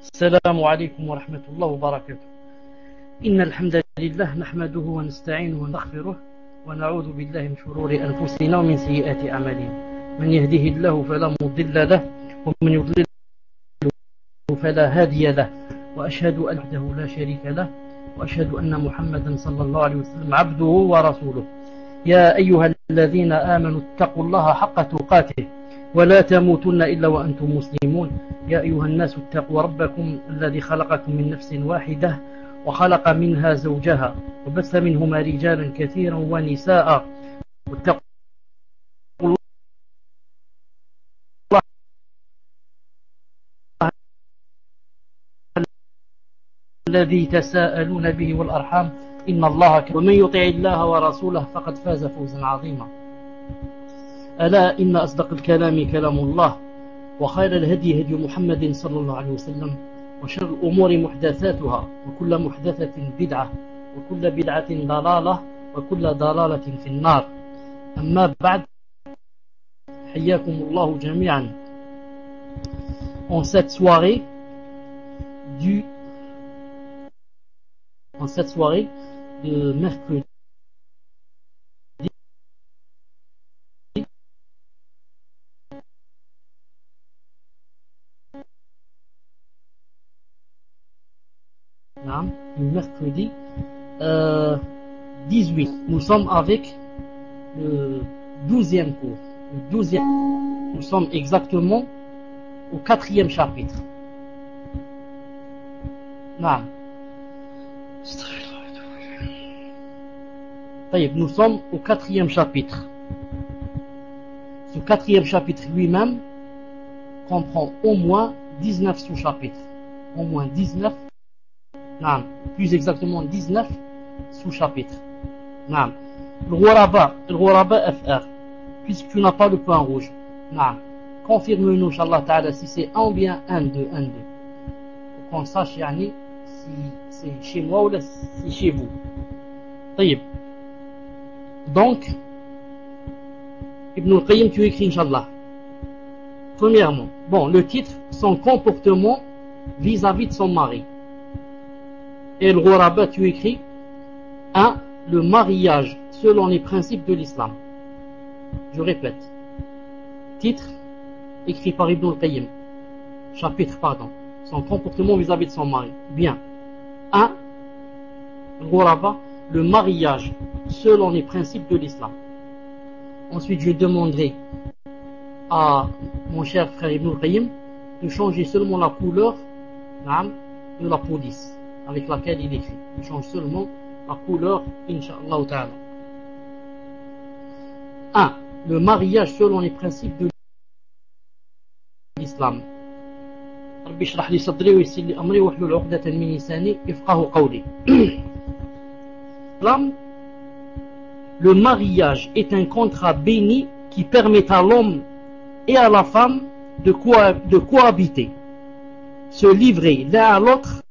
السلام عليكم ورحمة الله وبركاته. إن الحمد لله نحمده ونستعينه ونستغفره ونعوذ بالله من شرور أنفسنا ومن سيئات أعمالنا. من يهده الله فلا مضل له ومن يضلل فلا هادي له، وأشهد أن وحده لا شريك له، وأشهد أن محمدا صلى الله عليه وسلم عبده ورسوله. يا أيها الذين آمنوا اتقوا الله حق تقاته ولا تموتن إلا وأنتم مسلمون. يا أيها الناس اتقوا ربكم الذي خلقكم من نفس واحدة وخلق منها زوجها وبث منهما رجالا كثيرا ونساء، واتقوا الله الذي تساءلون به والأرحام إن الله ومن يطع الله ورسوله فقد فاز فوزا عظيما. ألا إن أصدق الكلام كلام الله، وخير الهدي هدي محمد صلى الله عليه وسلم، وشر الأمور محدثاتها، وكل محدثة بدعة، وكل بدعة ضلالة، وكل ضلالة في النار. أما بعد، حياكم الله جميعا. En cette soirée de mercredi du mercredi 18. Nous sommes avec le 12e cours. Nous sommes exactement au 4e chapitre. Nous sommes au 4e chapitre. Ce 4e chapitre lui-même comprend au moins 19 sous-chapitres. Au moins 19. Plus exactement 19 sous-chapitres. Le Ghuraba FR, puisque tu n'as pas le point rouge. Confirme-nous, Inch'Allah Ta'ala, si c'est 1 ou bien 1, 2, 1, 2. Pour qu'on sache si c'est chez moi ou là, si c'est chez vous. Donc, Ibn al-Qayyim, tu écris, Inch'Allah. Premièrement, le titre, son comportement vis-à-vis de son mari. Et le Ghuraba, tu écris 1. Le mariage selon les principes de l'islam. Je répète. Titre écrit par Ibn al-Qayyim. Chapitre, son comportement vis-à-vis de son mari. Bien. 1. Le Ghuraba, le mariage selon les principes de l'islam. Ensuite, je demanderai à mon cher frère Ibn al-Qayyim de changer seulement la couleur de la police avec laquelle il écrit. Il change seulement la couleur, Inch'Allah Ta'ala. 1. Le mariage selon les principes de l'islam. ربي اشرح لي صدري ويسر لي أمري واحلل عقدة من لساني يفقهوا قولي. Le mariage est un contrat béni qui permet à l'homme et à la femme de cohabiter, se livrer l'un à l'autre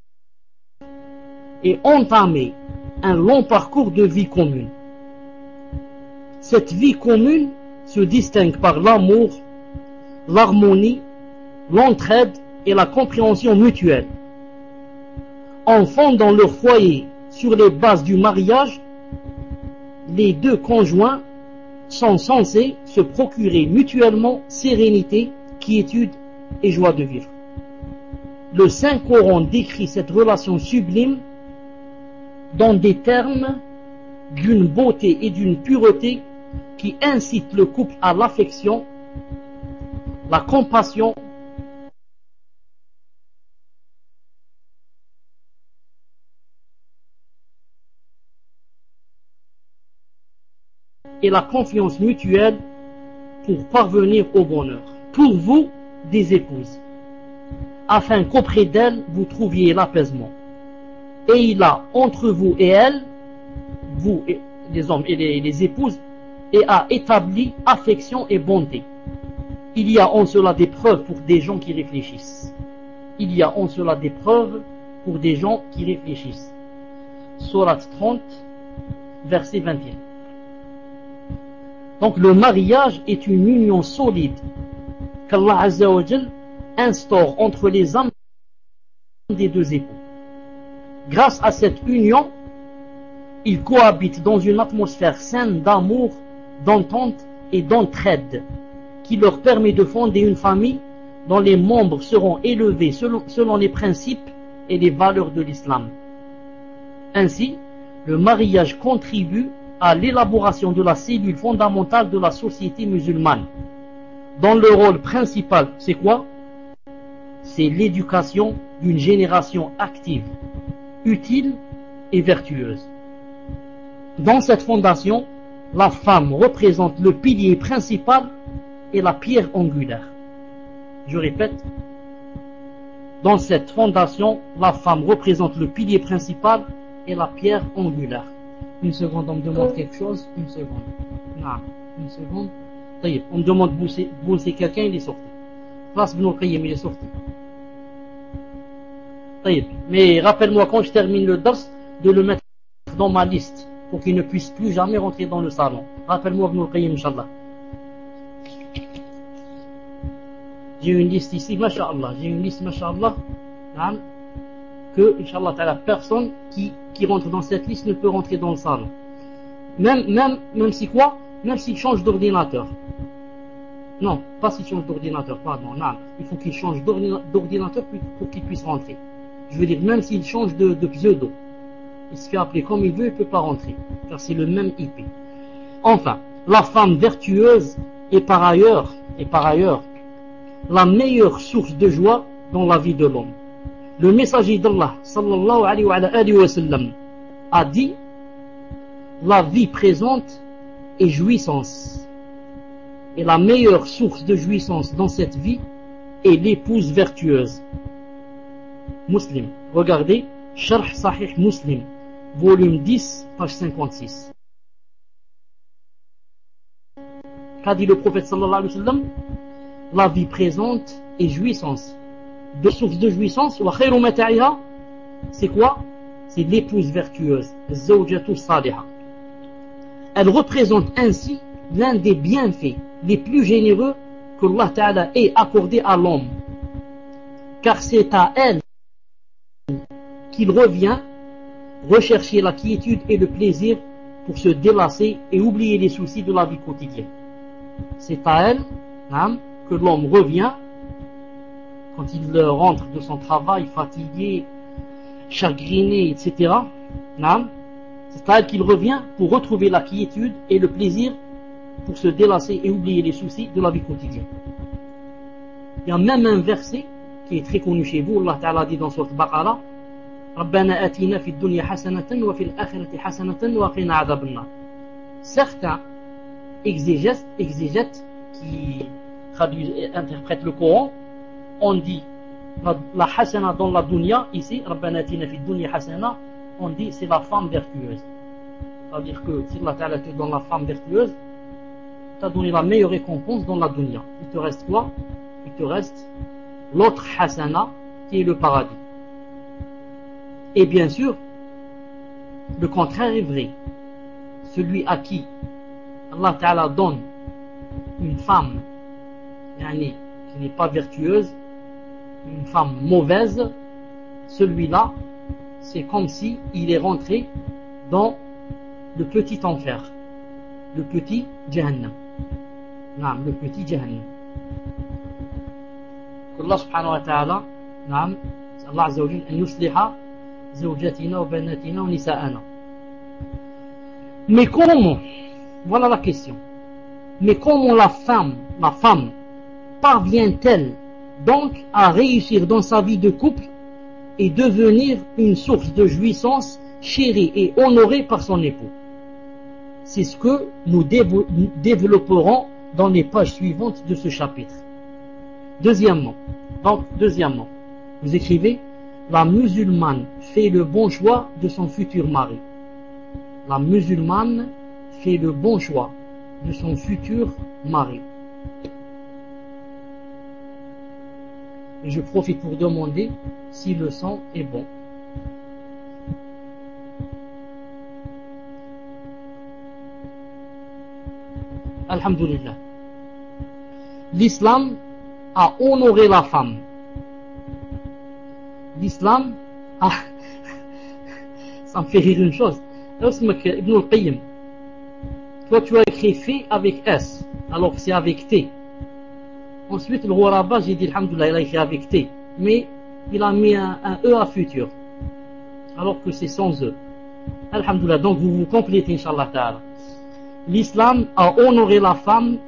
et entamer un long parcours de vie commune. Cette vie commune se distingue par l'amour, l'harmonie, l'entraide et la compréhension mutuelle. En fondant leur foyer sur les bases du mariage, les deux conjoints sont censés se procurer mutuellement sérénité, quiétude et joie de vivre. Le Saint-Coran décrit cette relation sublime dans des termes d'une beauté et d'une pureté qui incitent le couple à l'affection, la compassion et la confiance mutuelle pour parvenir au bonheur. Pour vous, des épouses, afin qu'auprès d'elles vous trouviez l'apaisement. Et il a entre vous et elles, vous les hommes et les épouses, et a établi affection et bonté. Il y a en cela des preuves pour des gens qui réfléchissent. Il y a en cela des preuves pour des gens qui réfléchissent. Sourate 30, verset 21. Donc le mariage est une union solide qu'Allah Azza wa Jal instaure entre les hommes des deux époux. Grâce à cette union, ils cohabitent dans une atmosphère saine d'amour, d'entente et d'entraide qui leur permet de fonder une famille dont les membres seront élevés selon les principes et les valeurs de l'islam. Ainsi, le mariage contribue à l'élaboration de la cellule fondamentale de la société musulmane, dont le rôle principal, c'est quoi? C'est l'éducation d'une génération active, utile et vertueuse. Dans cette fondation, la femme représente le pilier principal et la pierre angulaire. Je répète, dans cette fondation, la femme représente le pilier principal et la pierre angulaire. Une seconde, on me demande quelque chose. Une seconde. Non, une seconde. On me demande de bousser quelqu'un, il est sorti. Place Ibn al-Qayyim, il est sorti. Mais rappelle-moi quand je termine le dars de le mettre dans ma liste pour qu'il ne puisse plus jamais rentrer dans le salon. Rappelle-moi Ibn al-Qayyim, Inch'Allah. J'ai une liste ici, Masha'Allah. J'ai une liste, Masha'Allah, que, Inch'Allah, personne qui rentre dans cette liste ne peut rentrer dans le salon. Même si quoi? Même s'il change d'ordinateur. Non, pas s'il change d'ordinateur, pardon. Non, il faut qu'il change d'ordinateur pour qu'il puisse rentrer. Je veux dire, même s'il change de pseudo, il se fait appeler comme il veut, il ne peut pas rentrer, car c'est le même IP. Enfin, la femme vertueuse est par ailleurs la meilleure source de joie dans la vie de l'homme. Le messager d'Allah, sallallahu alayhi wa sallam, a dit: la vie présente est jouissance. Et la meilleure source de jouissance dans cette vie est l'épouse vertueuse. Muslim. Regardez, Sharh Sahih Muslim, volume 10, page 56. Qu'a dit le prophète sallallahu alayhi wa sallam? La vie présente est jouissance. Deux sources de jouissance, wa khayru mata'iha, c'est quoi? C'est l'épouse vertueuse, zawjatu saliha. Elle représente ainsi l'un des bienfaits les plus généreux que Allah Ta'ala ait accordé à l'homme, car c'est à elle qu'il revient rechercher la quiétude et le plaisir pour se délasser et oublier les soucis de la vie quotidienne. C'est à elle que l'homme revient quand il rentre de son travail fatigué, chagriné, etc. C'est à elle qu'il revient pour retrouver la quiétude et le plaisir pour se délasser et oublier les soucis de la vie quotidienne. Il y a même un verset qui est très connu chez vous. Allah Ta'ala dit dans Sourate Baqara: Rabbana atina fi dunya hasanatan wa fil akhirati hasanatan wa qina adhaban nar. Certains exégètes qui interprètent le Coran ont dit la hasana dans la dunya, ici Rabbana atina fi dunya hasana, on dit c'est la femme vertueuse. C'est-à-dire que si Allah Ta'ala te donne la femme vertueuse, t'as donné la meilleure récompense dans la dunya. Il te reste quoi? Il te reste l'autre hasana qui est le paradis. Et bien sûr, le contraire est vrai. Celui à qui Allah Ta'ala donne une femme qui n'est pas vertueuse, une femme mauvaise, celui-là, c'est comme si il est rentré dans le petit enfer, le petit Jahannam. Le petit Jahannam. Allah subhanahu wa ta'ala, Allah azza wa jalla, an yusliha zawjatina wa banatina wa nisa'ana. Mais comment, voilà la question, mais comment la femme parvient-elle donc à réussir dans sa vie de couple et devenir une source de jouissance chérie et honorée par son époux? C'est ce que nous développerons dans les pages suivantes de ce chapitre. Deuxièmement, vous écrivez: la musulmane fait le bon choix de son futur mari. La musulmane fait le bon choix de son futur mari. Et je profite pour demander si le son est bon. Alhamdulillah. L'islam a honoré la femme. l'islam a... Ça me fait rire une chose. Ibn al-Qayyim, toi tu as écrit fait avec S, alors que c'est avec T. Ensuite, le roi Rabat, j'ai dit, alhamdoulilah, il a écrit avec T, mais il a mis un E à futur, alors que c'est sans E. Alhamdoulilah, donc vous vous complétez, Inch'Allah Ta'ala. L'islam a honoré la femme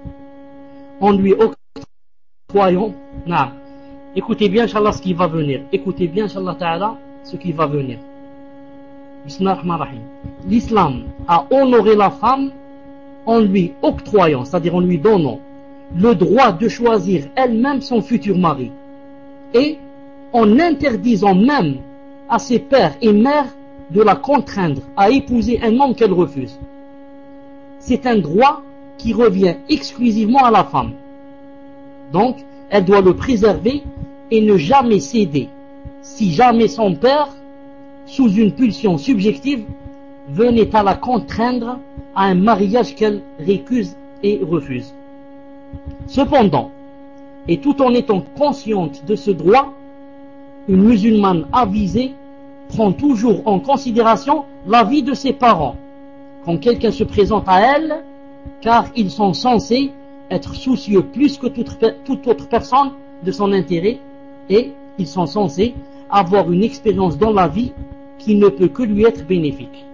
en lui octroyant, non, écoutez bien, Inch'Allah, ce qui va venir. Écoutez bien, Inch'Allah Ta'ala, ce qui va venir. Bismillahirrahmanirrahim. L'islam a honoré la femme en lui octroyant, c'est-à-dire en lui donnant, le droit de choisir elle-même son futur mari, et en interdisant même à ses pères et mères de la contraindre à épouser un homme qu'elle refuse. C'est un droit qui revient exclusivement à la femme. Donc, elle doit le préserver et ne jamais céder si jamais son père, sous une pulsion subjective, venait à la contraindre à un mariage qu'elle récuse et refuse. Cependant, et tout en étant consciente de ce droit, une musulmane avisée prend toujours en considération l'avis de ses parents quand quelqu'un se présente à elle, car ils sont censés être soucieux plus que toute autre personne de son intérêt, et ils sont censés avoir une expérience dans la vie qui ne peut que lui être bénéfique.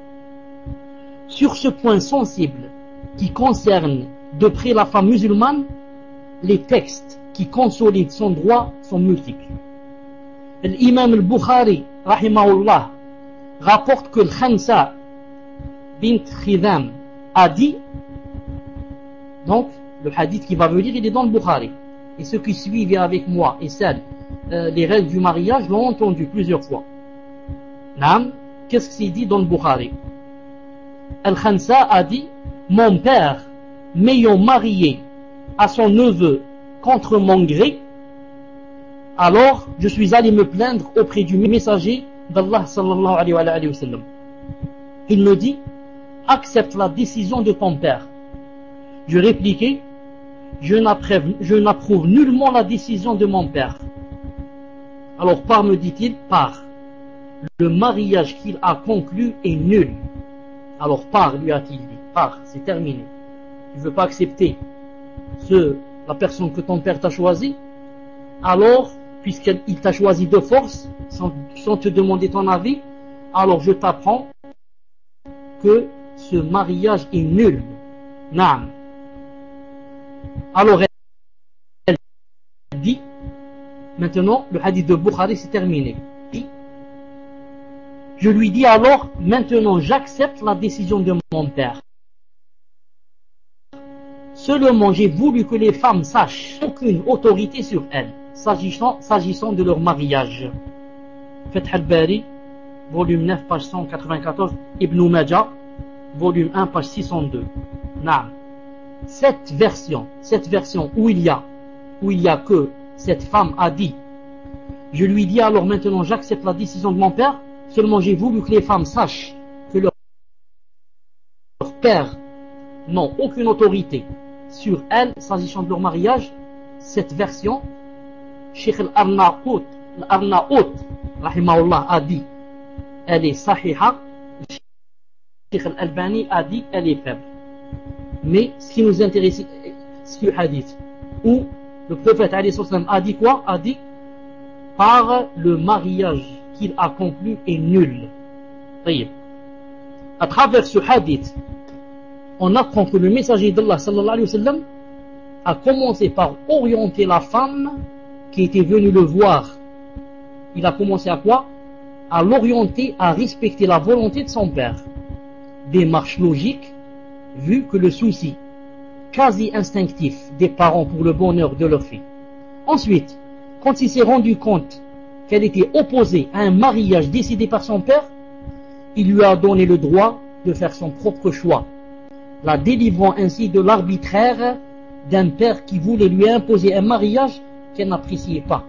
Sur ce point sensible qui concerne de près la femme musulmane, les textes qui consolident son droit sont multiples. L'imam al-Bukhari, rahimahullah, rapporte que le Khansa bint Khidam a dit, donc le hadith qui va venir, il est dans le Bukhari, et ceux qui suivent avec moi et celles, les règles du mariage l'ont entendu plusieurs fois. Nam, qu'est-ce que c'est dit dans le Bukhari? Al-Khansa a dit, mon père m'ayant marié à son neveu contre mon gré, alors je suis allé me plaindre auprès du messager d'Allah sallallahu alayhi wa sallam. Il me dit, accepte la décision de ton père. Je répliquai, je n'approuve nullement la décision de mon père. Alors par, me dit-il, par, le mariage qu'il a conclu est nul. Alors par, lui a-t-il dit, par, c'est terminé. Tu ne veux pas accepter la personne que ton père t'a choisi, alors, puisqu'il t'a choisi de force, sans te demander ton avis, alors je t'apprends que ce mariage est nul. Naam. Alors elle dit, maintenant le hadith de Bukhari c'est terminé. Je lui dis alors, maintenant j'accepte la décision de mon père. Seulement j'ai voulu que les femmes sachent aucune autorité sur elles, s'agissant de leur mariage. Fath al-Bari, volume 9, page 194, Ibn Majah, volume 1, page 602. Naam. Cette version où il y a que cette femme a dit, je lui dis alors maintenant j'accepte la décision de mon père, seulement j'ai voulu que les femmes sachent que leur père n'ont aucune autorité sur elles s'agissant de leur mariage. Cette version, Cheikh al-Arnaout rahimahullah a dit elle est sahiha, Cheikh al-Albani a dit elle est faible. Mais ce qui nous intéresse, c'est le hadith où le prophète a dit quoi? A dit par le mariage qu'il a conclu est nul. À travers ce hadith, on apprend que le messager d'Allah sallallahu alayhi wa sallam a commencé par orienter la femme qui était venue le voir. Il a commencé à quoi? À l'orienter à respecter la volonté de son père. Démarche logique, vu que le souci quasi instinctif des parents pour le bonheur de leur fille. Ensuite, quand il s'est rendu compte qu'elle était opposée à un mariage décidé par son père, il lui a donné le droit de faire son propre choix, la délivrant ainsi de l'arbitraire d'un père qui voulait lui imposer un mariage qu'elle n'appréciait pas.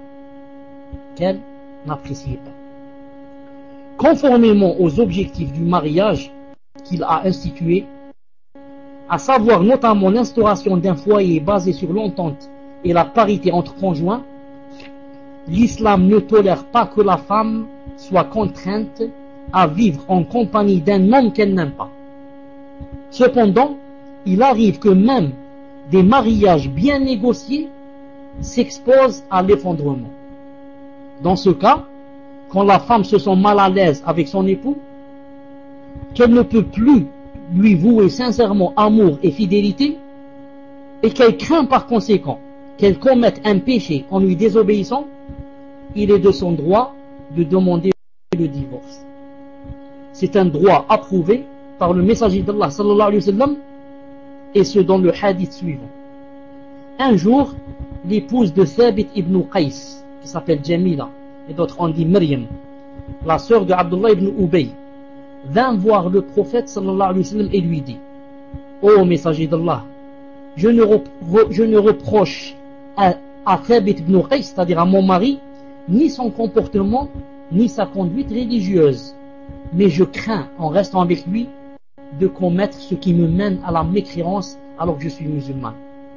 Conformément aux objectifs du mariage qu'il a institué, à savoir notamment l'instauration d'un foyer basé sur l'entente et la parité entre conjoints, l'islam ne tolère pas que la femme soit contrainte à vivre en compagnie d'un homme qu'elle n'aime pas. Cependant, il arrive que même des mariages bien négociés s'exposent à l'effondrement. Dans ce cas, quand la femme se sent mal à l'aise avec son époux, qu'elle ne peut plus lui vouer sincèrement amour et fidélité, et qu'elle craint par conséquent qu'elle commette un péché en lui désobéissant, il est de son droit de demander le divorce. C'est un droit approuvé par le messager d'Allah sallallahu alayhi wa sallam, et ce dans le hadith suivant. Un jour, l'épouse de Thabit ibn Qais, qui s'appelle Jamila, et d'autres on dit Maryam, la sœur de Abdullah ibn Ubay, vint voir le prophète sallallahu alayhi wa sallam et lui dit: Ô messager d'Allah, je ne reproche à Thabit ibn Qais, c'est-à-dire à mon mari, ni son comportement, ni sa conduite religieuse, mais je crains, en restant avec lui, de commettre ce qui me mène à la mécréance alors que je suis musulman.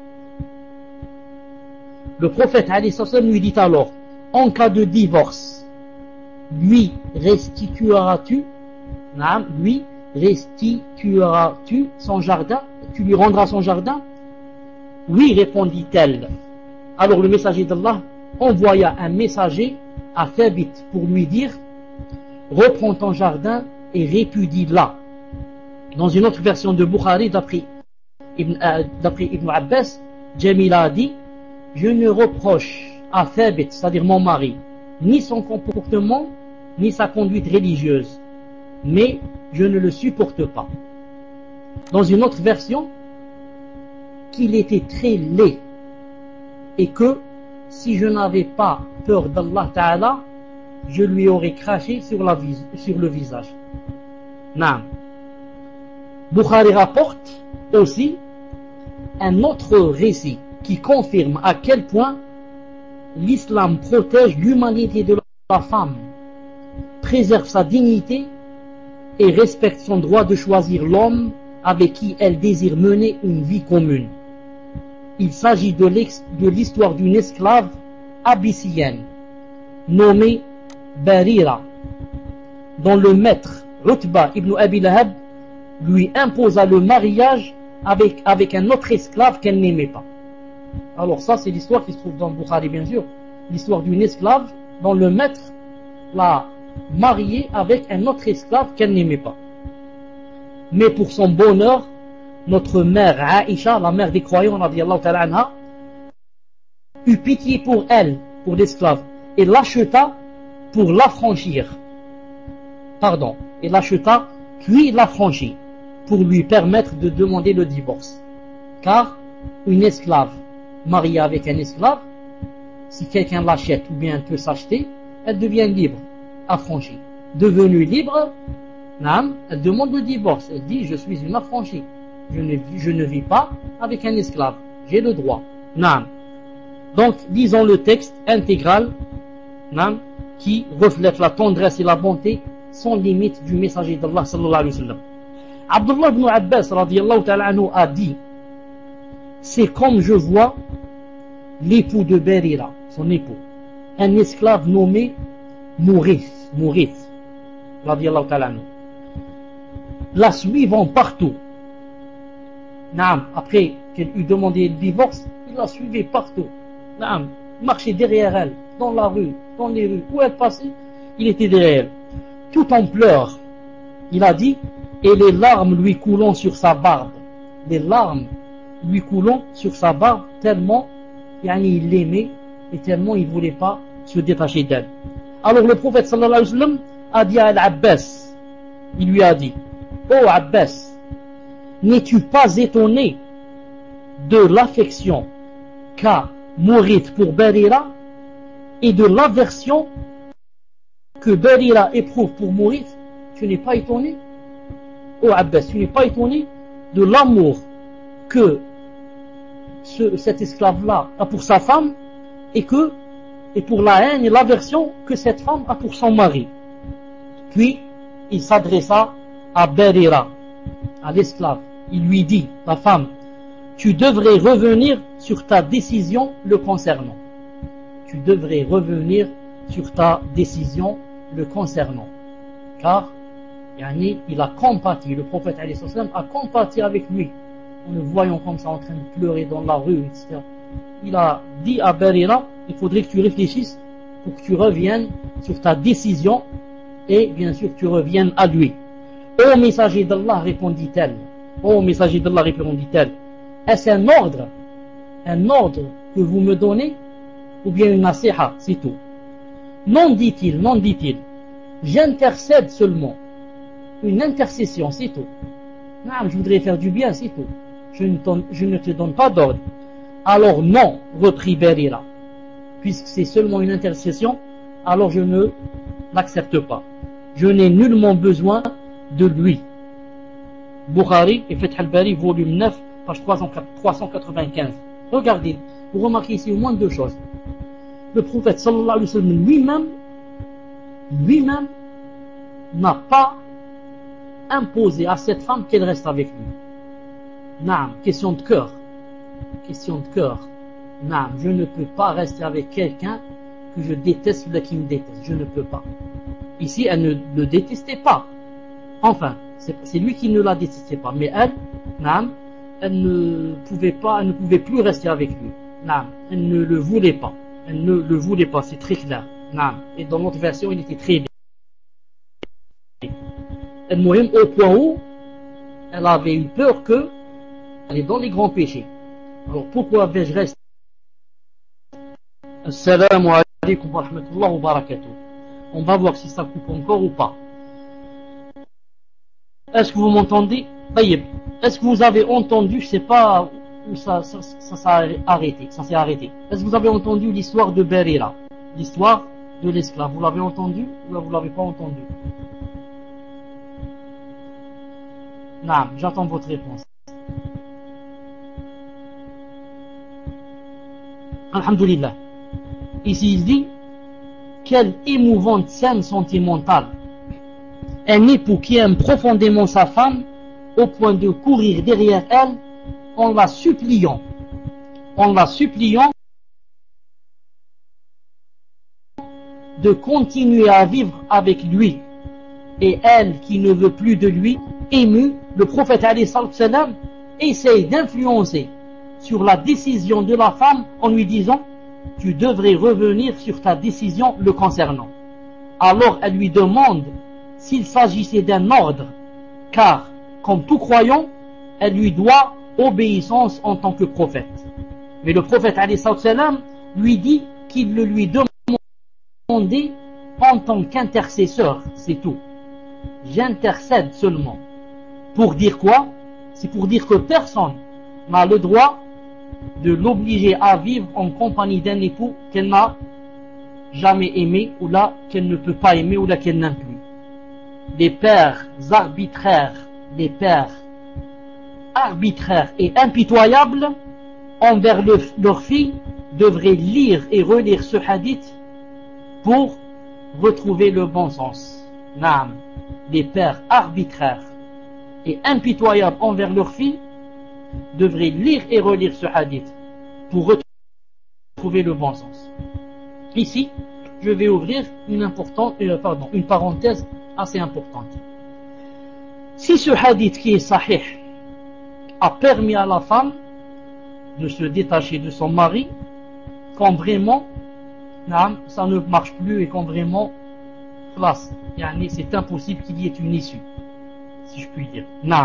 Le prophète alayhi salam lui dit alors: en cas de divorce, lui restitueras-tu son jardin? Tu lui rendras son jardin? Oui, répondit-elle. Alors le messager d'Allah envoya un messager à Thabit pour lui dire: reprends ton jardin et répudie-la. Dans une autre version de Bukhari, d'après Ibn Abbas, Jamila a dit: je ne reproche à Thabit, c'est-à-dire mon mari, ni son comportement, ni sa conduite religieuse, mais je ne le supporte pas. Dans une autre version, qu'il était très laid et que si je n'avais pas peur d'Allah Ta'ala, je lui aurais craché sur le visage. Naam. Bukhari rapporte aussi un autre récit qui confirme à quel point l'islam protège l'humanité de la femme, préserve sa dignité et respecte son droit de choisir l'homme avec qui elle désire mener une vie commune. Il s'agit de l'histoire d'une esclave abyssinienne nommée Barira, dont le maître Utba ibn Abi Lahab lui imposa le mariage avec un autre esclave qu'elle n'aimait pas. Alors ça, c'est l'histoire qui se trouve dans Bukhari, bien sûr, l'histoire d'une esclave dont le maître l'a mariée avec un autre esclave qu'elle n'aimait pas. Mais pour son bonheur, notre mère Aïcha, la mère des croyants, radiyallahu ta'ala anha, eut pitié pour elle, pour l'esclave, et l'acheta pour l'affranchir. Pardon, et l'acheta puis l'affranchit pour lui permettre de demander le divorce. Car une esclave mariée avec un esclave, si quelqu'un l'achète ou bien peut s'acheter, elle devient libre, affranchie. Devenue libre, elle demande le divorce. Elle dit: je suis une affranchie. Je ne vis pas avec un esclave. J'ai le droit. Donc, lisons le texte intégral qui reflète la tendresse et la bonté sans limite du messager d'Allah sallallahu alayhi wa sallam. Abdullah ibn Abbas radiyallahu ta'ala anhu a dit: c'est comme je vois l'époux de Barira, son époux, un esclave nommé Mourith radiyallahu ta'ala anhu, la suivant partout. Après qu'elle eut demandé le divorce, il la suivait partout. Marchait derrière elle, dans la rue, dans les rues, où elle passait, il était derrière elle. Tout en pleurs, il a dit, et les larmes lui coulant sur sa barbe. Les larmes lui coulant sur sa barbe, tellement il l'aimait et tellement il ne voulait pas se détacher d'elle. Alors le prophète sallallahu alayhi wa sallam a dit à Al-Abbas, il lui a dit: oh Abbas, n'es-tu pas étonné de l'affection qu'a Mourith pour Barira et de l'aversion que Barira éprouve pour Mourith? Tu n'es pas étonné? Oh Abbas, tu n'es pas étonné de l'amour que cet esclave-là a pour sa femme et pour la haine et l'aversion que cette femme a pour son mari. Puis il s'adressa à Barira, à l'esclave. Il lui dit, la femme: tu devrais revenir sur ta décision le concernant. tu devrais revenir sur ta décision le concernant. Car il a compati, le prophète a compati avec lui, en le voyant comme ça en train de pleurer dans la rue, etc. Il a dit à Barira, il faudrait que tu réfléchisses pour que tu reviennes sur ta décision et bien sûr tu reviennes à lui. Ô messager d'Allah, répondit-elle, ô messager d'Allah, répondit-elle, est-ce un ordre que vous me donnez ou bien une nasiha, c'est tout? Non, dit-il, j'intercède seulement, une intercession, c'est tout. Non, je voudrais faire du bien, c'est tout. Je ne te donne pas d'ordre. Alors non, reprit Barira, puisque c'est seulement une intercession, alors je ne l'accepte pas. Je n'ai nullement besoin de lui. Bukhari et Fath al-Bari, volume 9, page 395. Regardez, vous remarquez ici au moins deux choses. Le prophète sallallahu alayhi wa sallam lui-même n'a pas imposé à cette femme qu'elle reste avec lui. Naam, question de cœur. Naam, je ne peux pas rester avec quelqu'un que je déteste ou qui me déteste. Je ne peux pas. Ici, elle ne le détestait pas. Enfin, c'est lui qui ne la détestait pas. Mais elle, naam, elle ne pouvait plus rester avec lui. Naam, elle ne le voulait pas. C'est très clair. Naam. Et dans notre version, il était très bien. Elle-même au point où elle avait eu peur qu'elle est dans les grands péchés. Alors pourquoi vais-je rester? Assalamu alaikum wa rahmatullahi wa barakatuh. On va voir si ça coupe encore ou pas. Est-ce que vous m'entendez? Est-ce que vous avez entendu, je ne sais pas où ça s'est arrêté. Est-ce que vous avez entendu l'histoire de Barira, l'histoire de l'esclave? Vous l'avez entendu ou vous ne l'avez pas entendu? Non, j'attends votre réponse. Alhamdulillah. Ici il dit, quelle émouvante scène sentimentale. Un époux qui aime profondément sa femme au point de courir derrière elle en la suppliant de continuer à vivre avec lui, et elle qui ne veut plus de lui, ému, le prophète alayhi salam essaye d'influencer sur la décision de la femme en lui disant, tu devrais revenir sur ta décision le concernant. Alors elle lui demande s'il s'agissait d'un ordre, car comme tout croyant, elle lui doit obéissance en tant que prophète. Mais le prophète alayhi salam lui dit qu'il le lui demandait en tant qu'intercesseur, c'est tout. J'intercède seulement. Pour dire quoi? C'est pour dire que personne n'a le droit de l'obliger à vivre en compagnie d'un époux qu'elle n'a jamais aimé, ou là qu'elle ne peut pas aimer, ou là qu'elle n'aime plus. Les pères arbitraires et impitoyables envers leurs filles devraient lire et relire ce hadith pour retrouver le bon sens. Naam, les pères arbitraires et impitoyables envers leurs filles devraient lire et relire ce hadith pour retrouver le bon sens. Ici, je vais ouvrir une parenthèse assez importante. Si ce hadith qui est sahih a permis à la femme de se détacher de son mari, quand vraiment ça ne marche plus et quand vraiment c'est impossible qu'il y ait une issue, si je puis dire.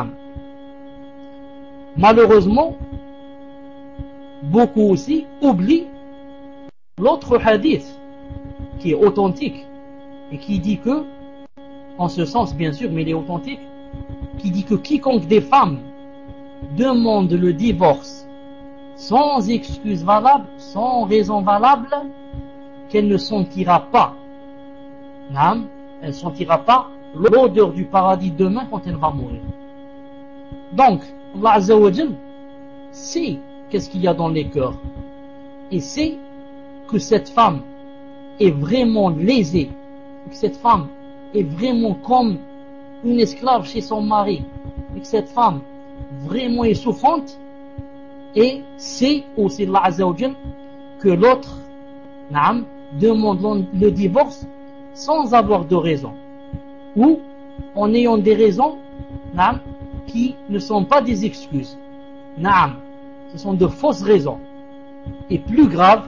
Malheureusement, beaucoup aussi oublient l'autre hadith qui est authentique et qui dit que, en ce sens bien sûr, mais il est authentique, qui dit que quiconque des femmes demande le divorce sans excuse valable, sans raison valable, qu'elle ne sentira pas, elle ne sentira pas l'odeur du paradis demain quand elle va mourir. Donc, Allah Azza wa Jal sait qu'est-ce qu'il y a dans les cœurs et sait que cette femme est vraiment lésée, que cette femme est vraiment comme une esclave chez son mari, et que cette femme vraiment est souffrante, et sait aussi Allah Azza wa Jal que l'autre naam, demande le divorce sans avoir de raison, ou en ayant des raisons, naam, qui ne sont pas des excuses. Naam, ce sont de fausses raisons. Et plus grave,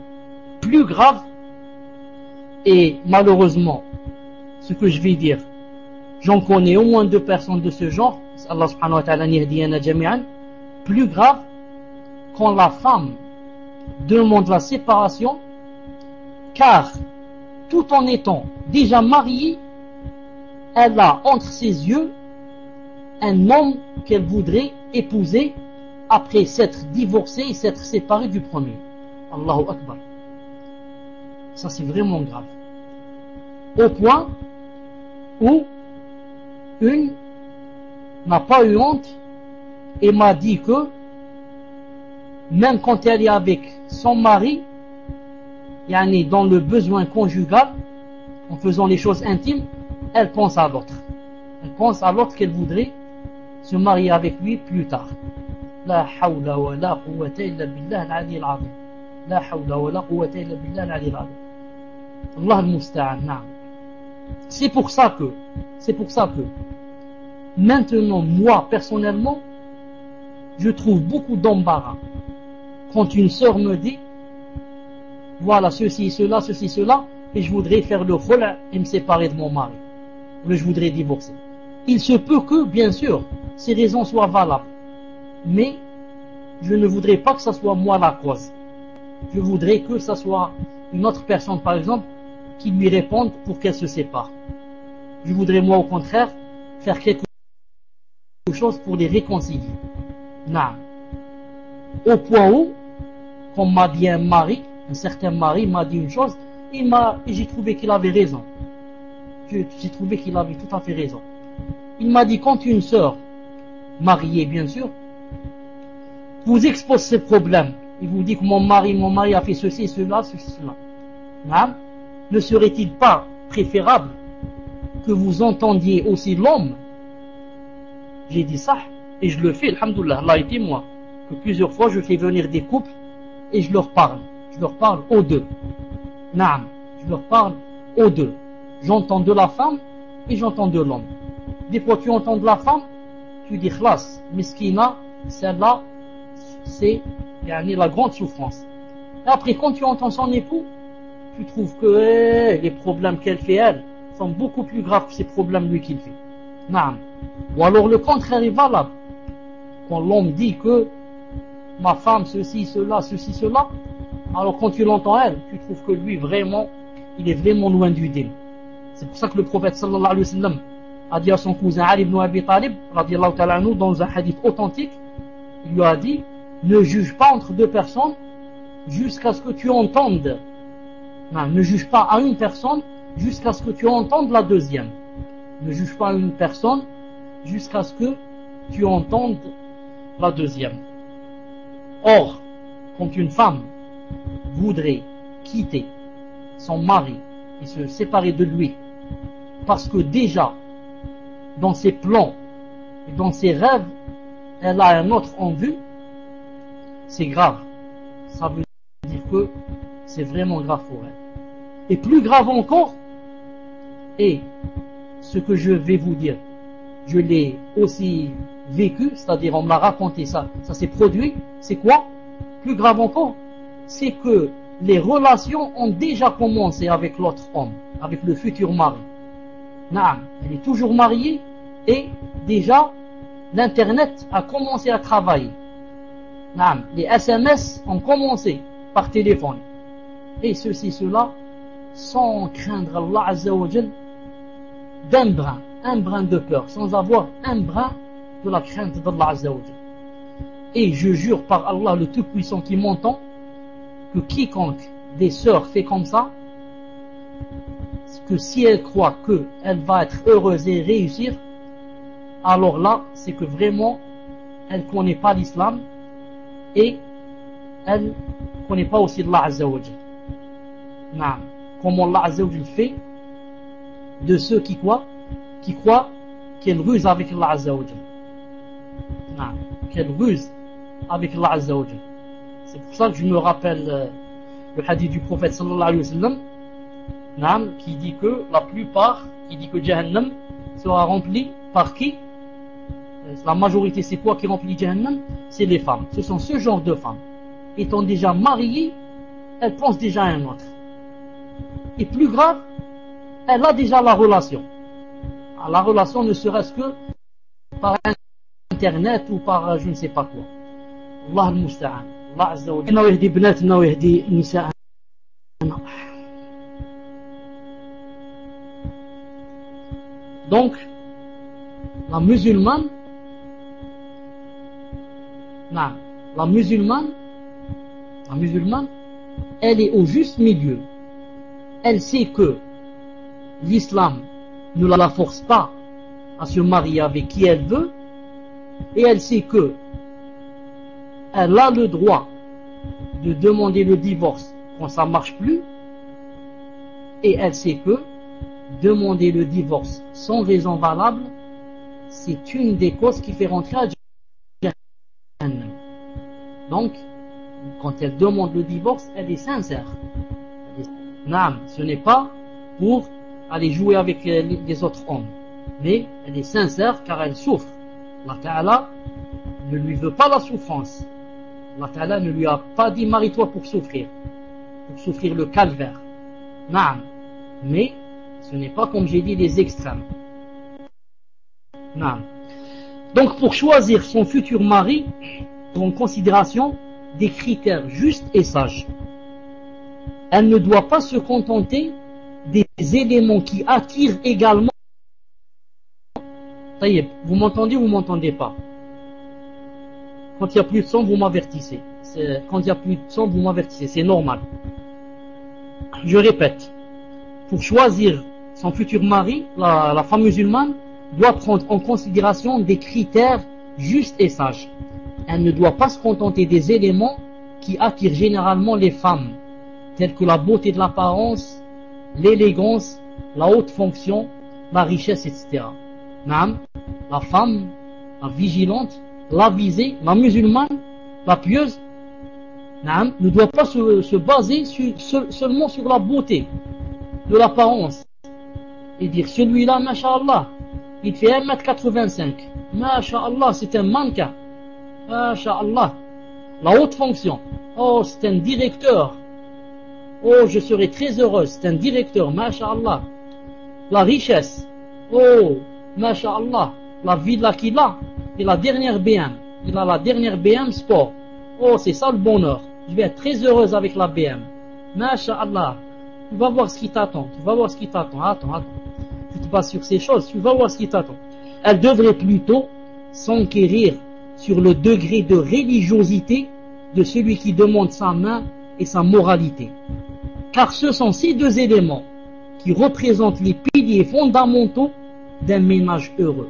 et malheureusement, ce que je vais dire, j'en connais au moins 2 personnes de ce genre, Allah subhanahu wa ta'ala yahdiyana jami'an, plus grave, quand la femme demande la séparation, car tout en étant déjà mariée, elle a entre ses yeux un homme qu'elle voudrait épouser après s'être divorcée et s'être séparée du premier. Allahu Akbar. Ça c'est vraiment grave. Au point où une n'a pas eu honte et m'a dit que même quand elle est avec son mari, yani dans le besoin conjugal, en faisant les choses intimes, elle pense à l'autre. Elle pense à l'autre qu'elle voudrait se marier avec lui plus tard. La hawla wa la quwwata illa billah al-ali al-azim. La hawla wa la quwwata illa billah al-ali al-azim. Allah al-musta'an, na'am. C'est pour ça que maintenant, moi, personnellement, je trouve beaucoup d'embarras quand une sœur me dit voilà, ceci, cela, et je voudrais faire le khula et me séparer de mon mari. Ou je voudrais divorcer. Il se peut que, bien sûr, ces raisons soient valables. Mais je ne voudrais pas que ce soit moi la cause. Je voudrais que ce soit une autre personne, par exemple, qui lui réponde pour qu'elle se sépare. Je voudrais, moi, au contraire, faire quelque chose pour les réconcilier. Non. Au point où, quand m'a dit un certain mari m'a dit une chose, et j'ai trouvé qu'il avait raison. J'ai trouvé qu'il avait tout à fait raison. Il m'a dit, quand une sœur, mariée bien sûr, vous expose ses problèmes, il vous dit que mon mari a fait ceci, cela, non? Ne serait-il pas préférable que vous entendiez aussi l'homme? J'ai dit ça, et je le fais, alhamdoulilah, Allah est témoin, que plusieurs fois je fais venir des couples, et je leur parle aux deux. Naam, je leur parle aux deux. J'entends de la femme et j'entends de l'homme. Des fois tu entends de la femme, tu dis khlas, miskina, celle-là, c'est la grande souffrance. Et après quand tu entends son époux, tu trouves que les problèmes qu'elle fait elle sont beaucoup plus graves que ces problèmes lui qu'il fait. Naam. Ou alors le contraire est valable. Quand l'homme dit que ma femme ceci, cela, alors quand tu l'entends elle, tu trouves que lui vraiment, il est vraiment loin du dîn. C'est pour ça que le prophète sallallahu alayhi wa sallam a dit à son cousin Ali ibn Abi Talib, radiyallahu ta'ala anhu, dans un hadith authentique, il lui a dit, ne juge pas entre 2 personnes jusqu'à ce que tu entendes. Non, ne juge pas à une personne jusqu'à ce que tu entendes la deuxième. Ne juge pas à une personne jusqu'à ce que tu entendes la deuxième. Or, quand une femme voudrait quitter son mari et se séparer de lui, parce que déjà, dans ses plans et dans ses rêves, elle a un autre en vue, c'est grave. Ça veut dire que c'est vraiment grave pour elle. Et plus grave encore, et ce que je vais vous dire, je l'ai aussi vécu, c'est-à-dire on me l'a raconté, ça s'est produit, c'est quoi? Plus grave encore, c'est que les relations ont déjà commencé avec l'autre homme, avec le futur mari. Naam, elle est toujours mariée et déjà l'internet a commencé à travailler. Naam, les SMS ont commencé par téléphone. Et ceci, cela, sans craindre Allah Azza wa Jal d'un brin, un brin de peur, sans avoir un brin de la crainte d'Allah Azza wa Jal. Et je jure par Allah le Tout-Puissant qui m'entend, que quiconque des sœurs fait comme ça, que si elle croit qu'elle va être heureuse et réussir, alors là, c'est que vraiment, elle ne connaît pas l'islam et elle ne connaît pas aussi Allah Azza wa Jal. Non. Comment Allah Azza wa Jal fait de ceux qui croient qu'elle ruse avec Allah Azza wa Jal. Non. Qu'elle ruse avec Allah Azza wa Jal. C'est pour ça que je me rappelle le hadith du prophète sallallahu alayhi wa sallam, qui dit que la plupart, qui dit que Jahannam sera rempli par qui? La majorité, c'est quoi qui remplit Jahannam? C'est les femmes. Ce sont ce genre de femmes. Étant déjà mariées, elles pensent déjà à un autre. Et plus grave, elle a déjà la relation. La relation ne serait-ce que par internet ou par je ne sais pas quoi. Allah al-Musta'an. Allah Azza wa Jalla yahdi bnatna wa yahdi nisa'ana. Donc, la musulmane, elle est au juste milieu. Elle sait que l'islam ne la force pas à se marier avec qui elle veut, et elle sait que elle a le droit de demander le divorce quand ça ne marche plus, et elle sait que demander le divorce sans raison valable, c'est une des causes qui fait rentrer à Jahannam. Donc, quand elle demande le divorce, elle est sincère. Ce n'est pas pour aller jouer avec les autres hommes, mais elle est sincère car elle souffre. Allah Ta'ala ne lui veut pas la souffrance. Allah Ta'ala ne lui a pas dit marie-toi pour souffrir le calvaire. Mais ce n'est pas, comme j'ai dit, les extrêmes. Donc pour choisir son futur mari, en considération des critères justes et sages. Elle ne doit pas se contenter des éléments qui attirent également. Vous m'entendez ou vous m'entendez pas? Quand il n'y a plus de son, vous m'avertissez. Quand il n'y a plus de son, vous m'avertissez. C'est normal. Je répète. Pour choisir son futur mari, la femme musulmane doit prendre en considération des critères justes et sages. Elle ne doit pas se contenter des éléments qui attirent généralement les femmes, tels que la beauté de l'apparence, l'élégance, la haute fonction, la richesse, etc. La femme, la vigilante, l'avisée, la musulmane, la pieuse, ne doit pas se baser seulement sur la beauté de l'apparence et dire celui-là, masha'Allah, il fait 1m85, masha'Allah, c'est un mannequin, masha'Allah, la haute fonction, oh c'est un directeur, oh je serai très heureuse, c'est un directeur, masha'Allah, la richesse, oh masha'Allah, la villa qu'il a, et la dernière BM, il a la dernière BM Sport, oh c'est ça le bonheur, je vais être très heureuse avec la BM, masha'Allah. Tu vas voir ce qui t'attend, attends. Tu te bases sur ces choses, tu vas voir ce qui t'attend. Elle devrait plutôt s'enquérir sur le degré de religiosité de celui qui demande sa main et sa moralité. Car ce sont ces deux éléments qui représentent les piliers fondamentaux d'un ménage heureux.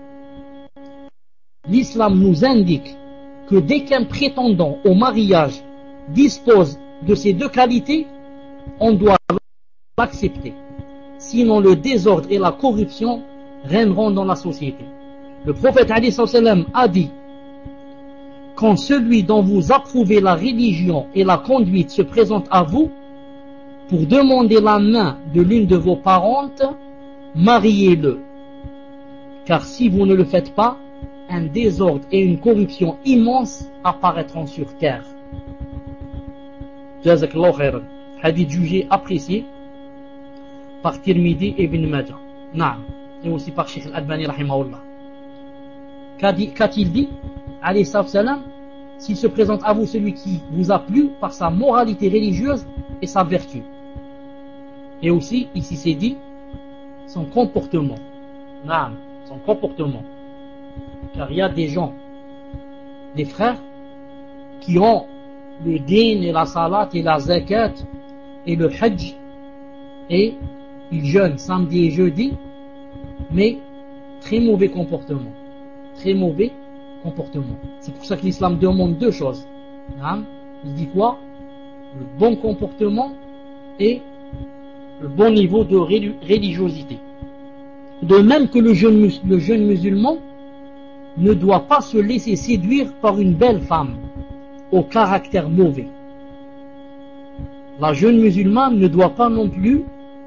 L'islam nous indique que dès qu'un prétendant au mariage dispose de ces deux qualités, on doit l'accepter. Sinon le désordre et la corruption règneront dans la société. Le prophète a dit: quand celui dont vous approuvez la religion et la conduite se présente à vous pour demander la main de l'une de vos parentes, mariez-le. Car si vous ne le faites pas, un désordre et une corruption immense apparaîtront sur terre. Jazakallahu khairan. Hadith jugé apprécié par Tirmidhi et Ibn Majah. Et aussi par Sheikh Al-Albani rahimahullah. Qu'a-t-il dit? Alayhi salam, s'il se présente à vous celui qui vous a plu par sa moralité religieuse et sa vertu. Et aussi, ici c'est dit, son comportement. Son comportement. Car il y a des gens, des frères, qui ont le din et la salat et la zakat et le hajj, et ils jeûnent samedi et jeudi, mais très mauvais comportement. Très mauvais comportement. C'est pour ça que l'islam demande deux choses. Il dit quoi? Le bon comportement et le bon niveau de religiosité. De même que le jeune musulman ne doit pas se laisser séduire par une belle femme au caractère mauvais. la jeune musulmane ne doit pas non plus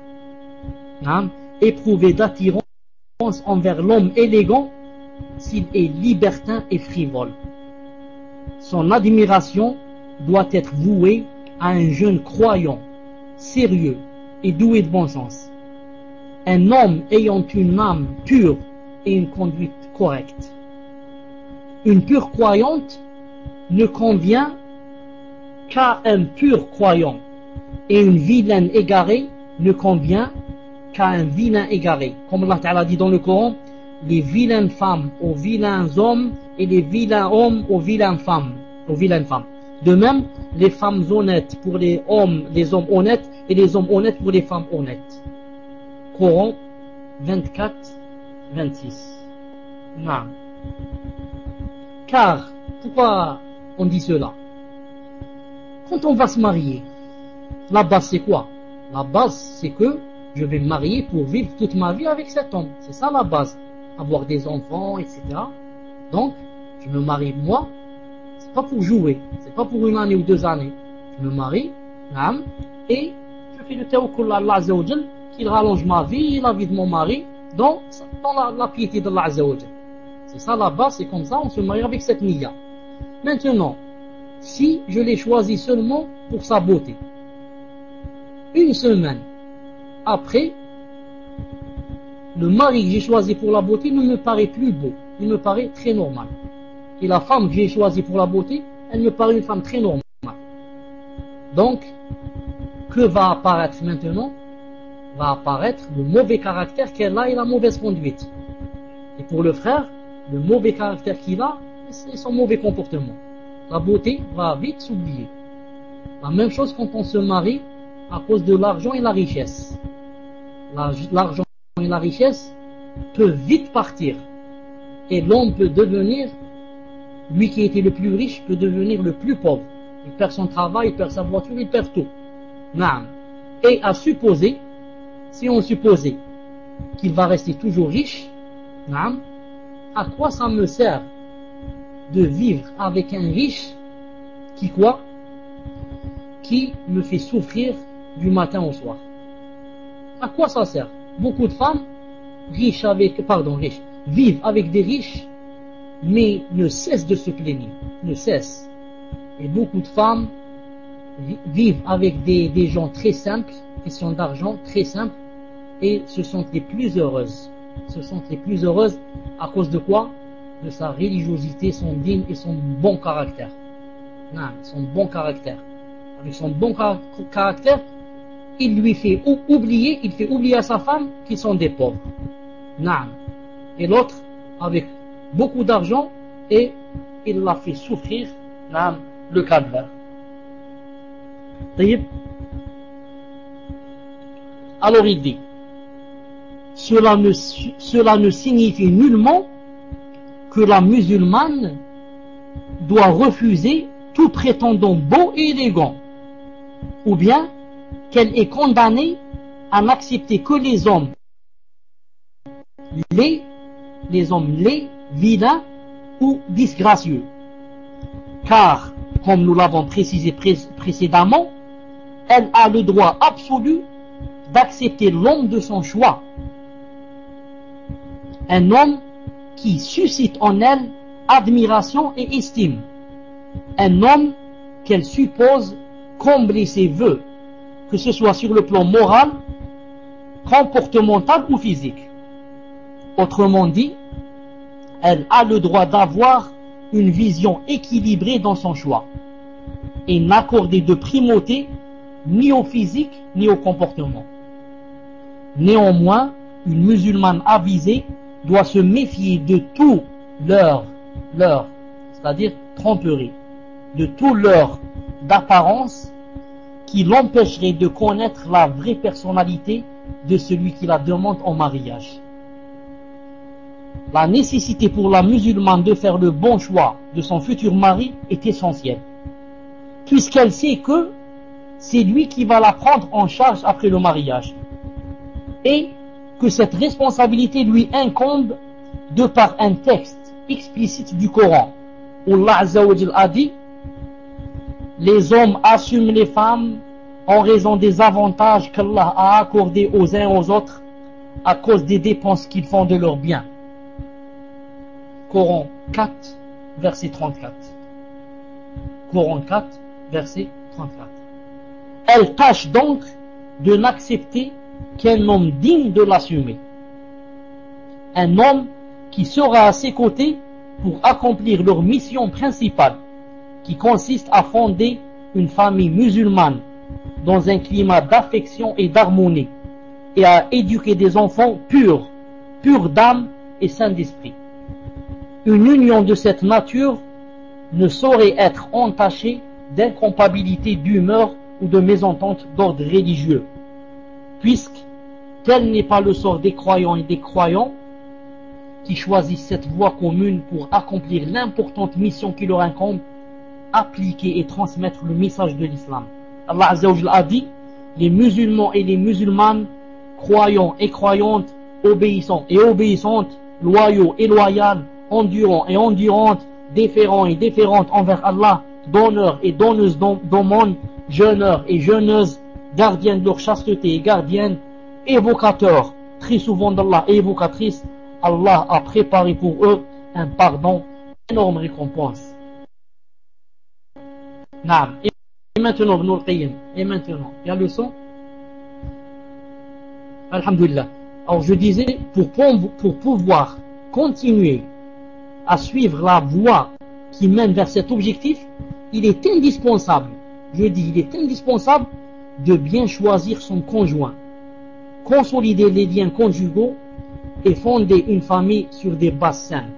éprouver d'attirance envers l'homme élégant s'il est libertin et frivole. Son admiration doit être vouée à un jeune croyant, sérieux et doué de bon sens. Un homme ayant une âme pure et une conduite correcte. Une pure croyante ne convient qu'à un pur croyant, et une vilaine égarée ne convient qu'à un vilain égaré. Comme Allah Ta'ala dit dans le Coran, les vilaines femmes aux vilains hommes et les vilains hommes aux vilaines femmes. De même, les femmes honnêtes pour les hommes honnêtes et les hommes honnêtes pour les femmes honnêtes. Coran 24, 26. Non. Car, pourquoi on dit cela? Quand on va se marier, la base c'est quoi? La base c'est que je vais me marier pour vivre toute ma vie avec cet homme. C'est ça la base. Avoir des enfants, etc. Donc, je me marie moi, c'est pas pour jouer, c'est pas pour une année ou 2 années. Je me marie, et je fais le tawakkul à Allah Azza wa Jal, qu'il rallonge ma vie et la vie de mon mari, dans la piété d'Allah Azza wa Jal. C'est ça la base, c'est comme ça, on se marie avec cette niya. Maintenant, si je l'ai choisi seulement pour sa beauté, une semaine après, le mari que j'ai choisi pour la beauté ne me paraît plus beau, il me paraît très normal. Et la femme que j'ai choisie pour la beauté, elle me paraît une femme très normale. Donc, que va apparaître maintenant? Va apparaître le mauvais caractère qu'elle a et la mauvaise conduite. Et pour le frère, le mauvais caractère qu'il a, c'est son mauvais comportement. La beauté va vite s'oublier. La même chose quand on se marie à cause de l'argent et la richesse. L'argent et la richesse peuvent vite partir. Et l'homme peut devenir, lui qui était le plus riche, peut devenir le plus pauvre. Il perd son travail, il perd sa voiture, il perd tout. Et à supposer, si on supposait qu'il va rester toujours riche, à quoi ça me sert de vivre avec un riche qui me fait souffrir du matin au soir? À quoi ça sert? Beaucoup de femmes vivent avec des riches, mais ne cessent de se plaindre, ne cessent. Et beaucoup de femmes vivent avec des gens très simples, question d'argent, très simples, et se sentent les plus heureuses. Se sentent les plus heureuses à cause de quoi? De sa religiosité, son digne et son bon caractère. Son bon caractère. Avec son bon caractère, il fait oublier à sa femme qu'ils sont des pauvres. Et l'autre, avec beaucoup d'argent, et il la fait souffrir, le calvaire. Alors il dit, cela ne signifie nullement que la musulmane doit refuser tout prétendant beau et élégant, ou bien qu'elle est condamnée à n'accepter que les hommes laids, vilains ou disgracieux. Car, comme nous l'avons précisé précédemment, elle a le droit absolu d'accepter l'homme de son choix. Un homme qui suscite en elle admiration et estime. Un homme qu'elle suppose combler ses vœux, que ce soit sur le plan moral, comportemental ou physique. Autrement dit, elle a le droit d'avoir une vision équilibrée dans son choix et n'accorder de primauté ni au physique ni au comportement. Néanmoins, une musulmane avisée doit se méfier de tout leurre, c'est-à-dire tromperie, de tout leurre d'apparence qui l'empêcherait de connaître la vraie personnalité de celui qui la demande en mariage. La nécessité pour la musulmane de faire le bon choix de son futur mari est essentielle, puisqu'elle sait que c'est lui qui va la prendre en charge après le mariage, et que cette responsabilité lui incombe de par un texte explicite du Coran, où Allah Azza wa Jal a dit: les hommes assument les femmes en raison des avantages qu'Allah a accordés aux uns aux autres à cause des dépenses qu'ils font de leurs biens. Coran 4, verset 34. Coran 4, verset 34. Elle tâche donc de n'accepter qu'un homme digne de l'assumer. Un homme qui sera à ses côtés pour accomplir leur mission principale, qui consiste à fonder une famille musulmane dans un climat d'affection et d'harmonie, et à éduquer des enfants purs d'âme et sains d'esprit. Une union de cette nature ne saurait être entachée d'incompatibilité d'humeur ou de mésentente d'ordre religieux, puisque tel n'est pas le sort des croyants et des croyants qui choisissent cette voie commune pour accomplir l'importante mission qui leur incombe, appliquer et transmettre le message de l'islam. Allah Azza wa Jalla a dit: les musulmans et les musulmanes, croyants et croyantes, obéissants et obéissantes, loyaux et loyales, endurants et endurantes, déférents et déférentes envers Allah, donneurs et donneuses d'aumône, jeûneurs et jeûneuses, gardiens de leur chasteté et gardiennes, évocateurs très souvent d'Allah et évocatrices. Allah a préparé pour eux un pardon, une énorme récompense. Naam. Et maintenant, Ibn al-Qayyim, et maintenant, il y a le son. Alhamdulillah. Alors je disais, pour pouvoir continuer à suivre la voie qui mène vers cet objectif, il est indispensable, je dis, il est indispensable de bien choisir son conjoint, consolider les liens conjugaux et fonder une famille sur des bases saines.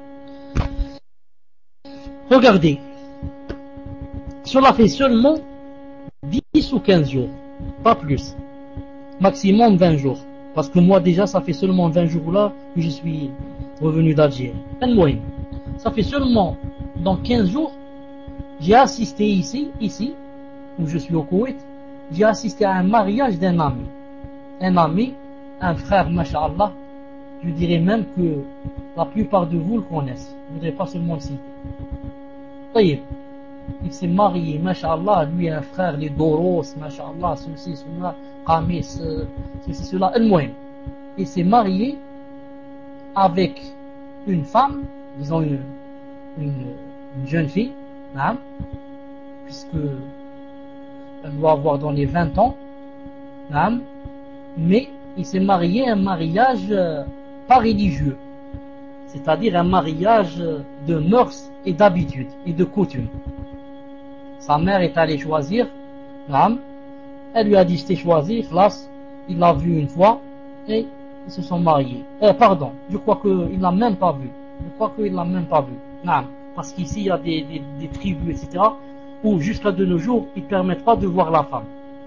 Regardez, cela fait seulement 10 ou 15 jours, pas plus, maximum 20 jours, parce que moi déjà ça fait seulement 20 jours là que je suis revenu d'Algérie. Ça fait seulement dans 15 jours, j'ai assisté ici, où je suis au Koweït, j'ai assisté à un mariage d'un ami, un frère, masha'Allah. Je dirais même que la plupart de vous le connaissent, je ne voudrais pas seulement le citer. Taïb, il s'est marié, masha'Allah, lui un frère, les Doros, masha'Allah, ceci, cela, Qamis, ceci, cela, il s'est marié avec une femme, disons une jeune fille, hein, puisque elle doit avoir dans les 20 ans, hein, mais il s'est marié un mariage pas religieux, c'est-à-dire un mariage de mœurs et d'habitudes et de coutumes. Sa mère est allée choisir, hein, elle lui a dit: je t'ai choisi, classe, il l'a vu une fois et ils se sont mariés. Pardon, je crois qu'il l'a même pas vu. Non, parce qu'ici il y a des tribus, etc., où jusqu'à de nos jours ils ne permettent pas de voir la femme.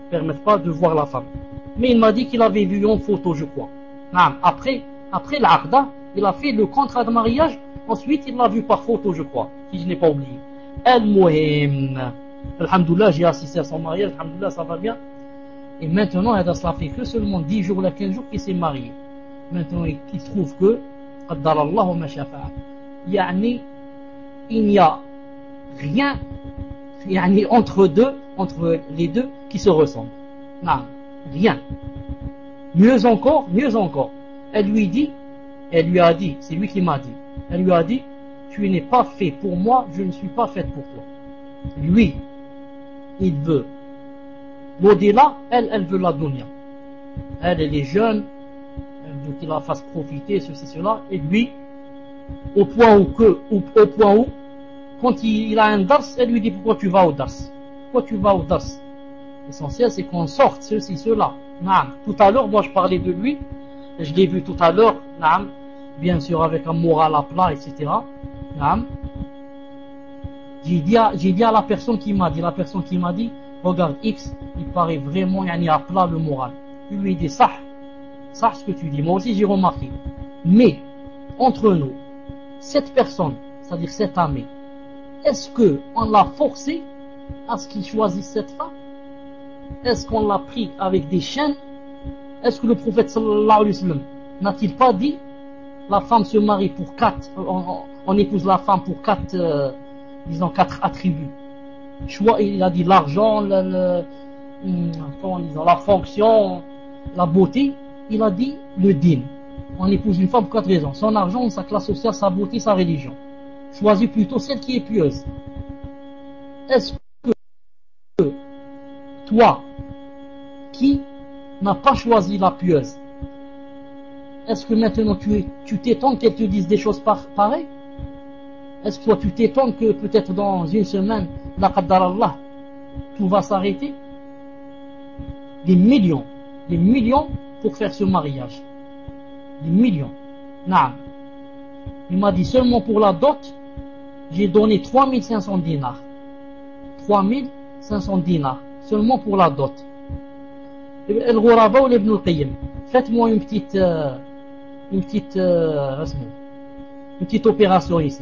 Mais il m'a dit qu'il avait vu en photo, je crois. Non, après l'Aqda, il a fait le contrat de mariage, ensuite il l'a vu par photo, je crois, si je n'ai pas oublié. Alhamdoulilah, j'ai assisté à son mariage, alhamdoulilah, ça va bien. Et maintenant, cela fait que seulement 10 jours, 15 jours qu'il s'est marié. Maintenant, il trouve que il n'y a rien entre les deux qui se ressemble. Non, rien. Mieux encore, elle lui a dit, c'est lui qui m'a dit, elle lui a dit: tu n'es pas fait pour moi, je ne suis pas faite pour toi. Lui, il veut l'au-delà, elle veut la dunya. Elle est jeune, elle veut qu'il la fasse profiter, ceci, cela, et lui, au point où, quand il a un dars, elle lui dit: pourquoi tu vas au dars? L'essentiel, c'est qu'on sorte ceci, cela. Tout à l'heure, moi je parlais de lui, je l'ai vu tout à l'heure, bien sûr avec un moral à plat, etc. J'ai dit à la personne qui m'a dit: regarde X, il paraît vraiment à plat le moral. Je lui ai dit: ça ce que tu dis, moi aussi j'ai remarqué. Mais entre nous, cette personne, c'est-à-dire cet ami, est-ce qu'on l'a forcé à ce qu'il choisisse cette femme? Est-ce qu'on l'a pris avec des chaînes? Est-ce que le prophète sallallahu alayhi wa sallam n'a-t-il pas dit: la femme se marie pour 4, on épouse la femme pour 4 attributs? Il a dit l'argent, comment disons, la fonction, la beauté, il a dit le din. On épouse une femme pour 4 raisons: son argent, sa classe sociale, sa beauté, sa religion. Choisis plutôt celle qui est pieuse. Est-ce que toi, qui n'as pas choisi la pieuse, est-ce que maintenant tu t'étonnes qu'elle te dise des choses pareilles? Est-ce que toi tu t'étonnes que peut-être dans une semaine, la qaddar Allah, tout va s'arrêter? Des millions pour faire ce mariage. Des millions. Naam. Il m'a dit seulement pour la dot, j'ai donné 3500 dinars. 3500 dinars. Seulement pour la dot. Al-Ghuraba ou l'Ibn al-Qayyim, faites-moi une petite opération ici.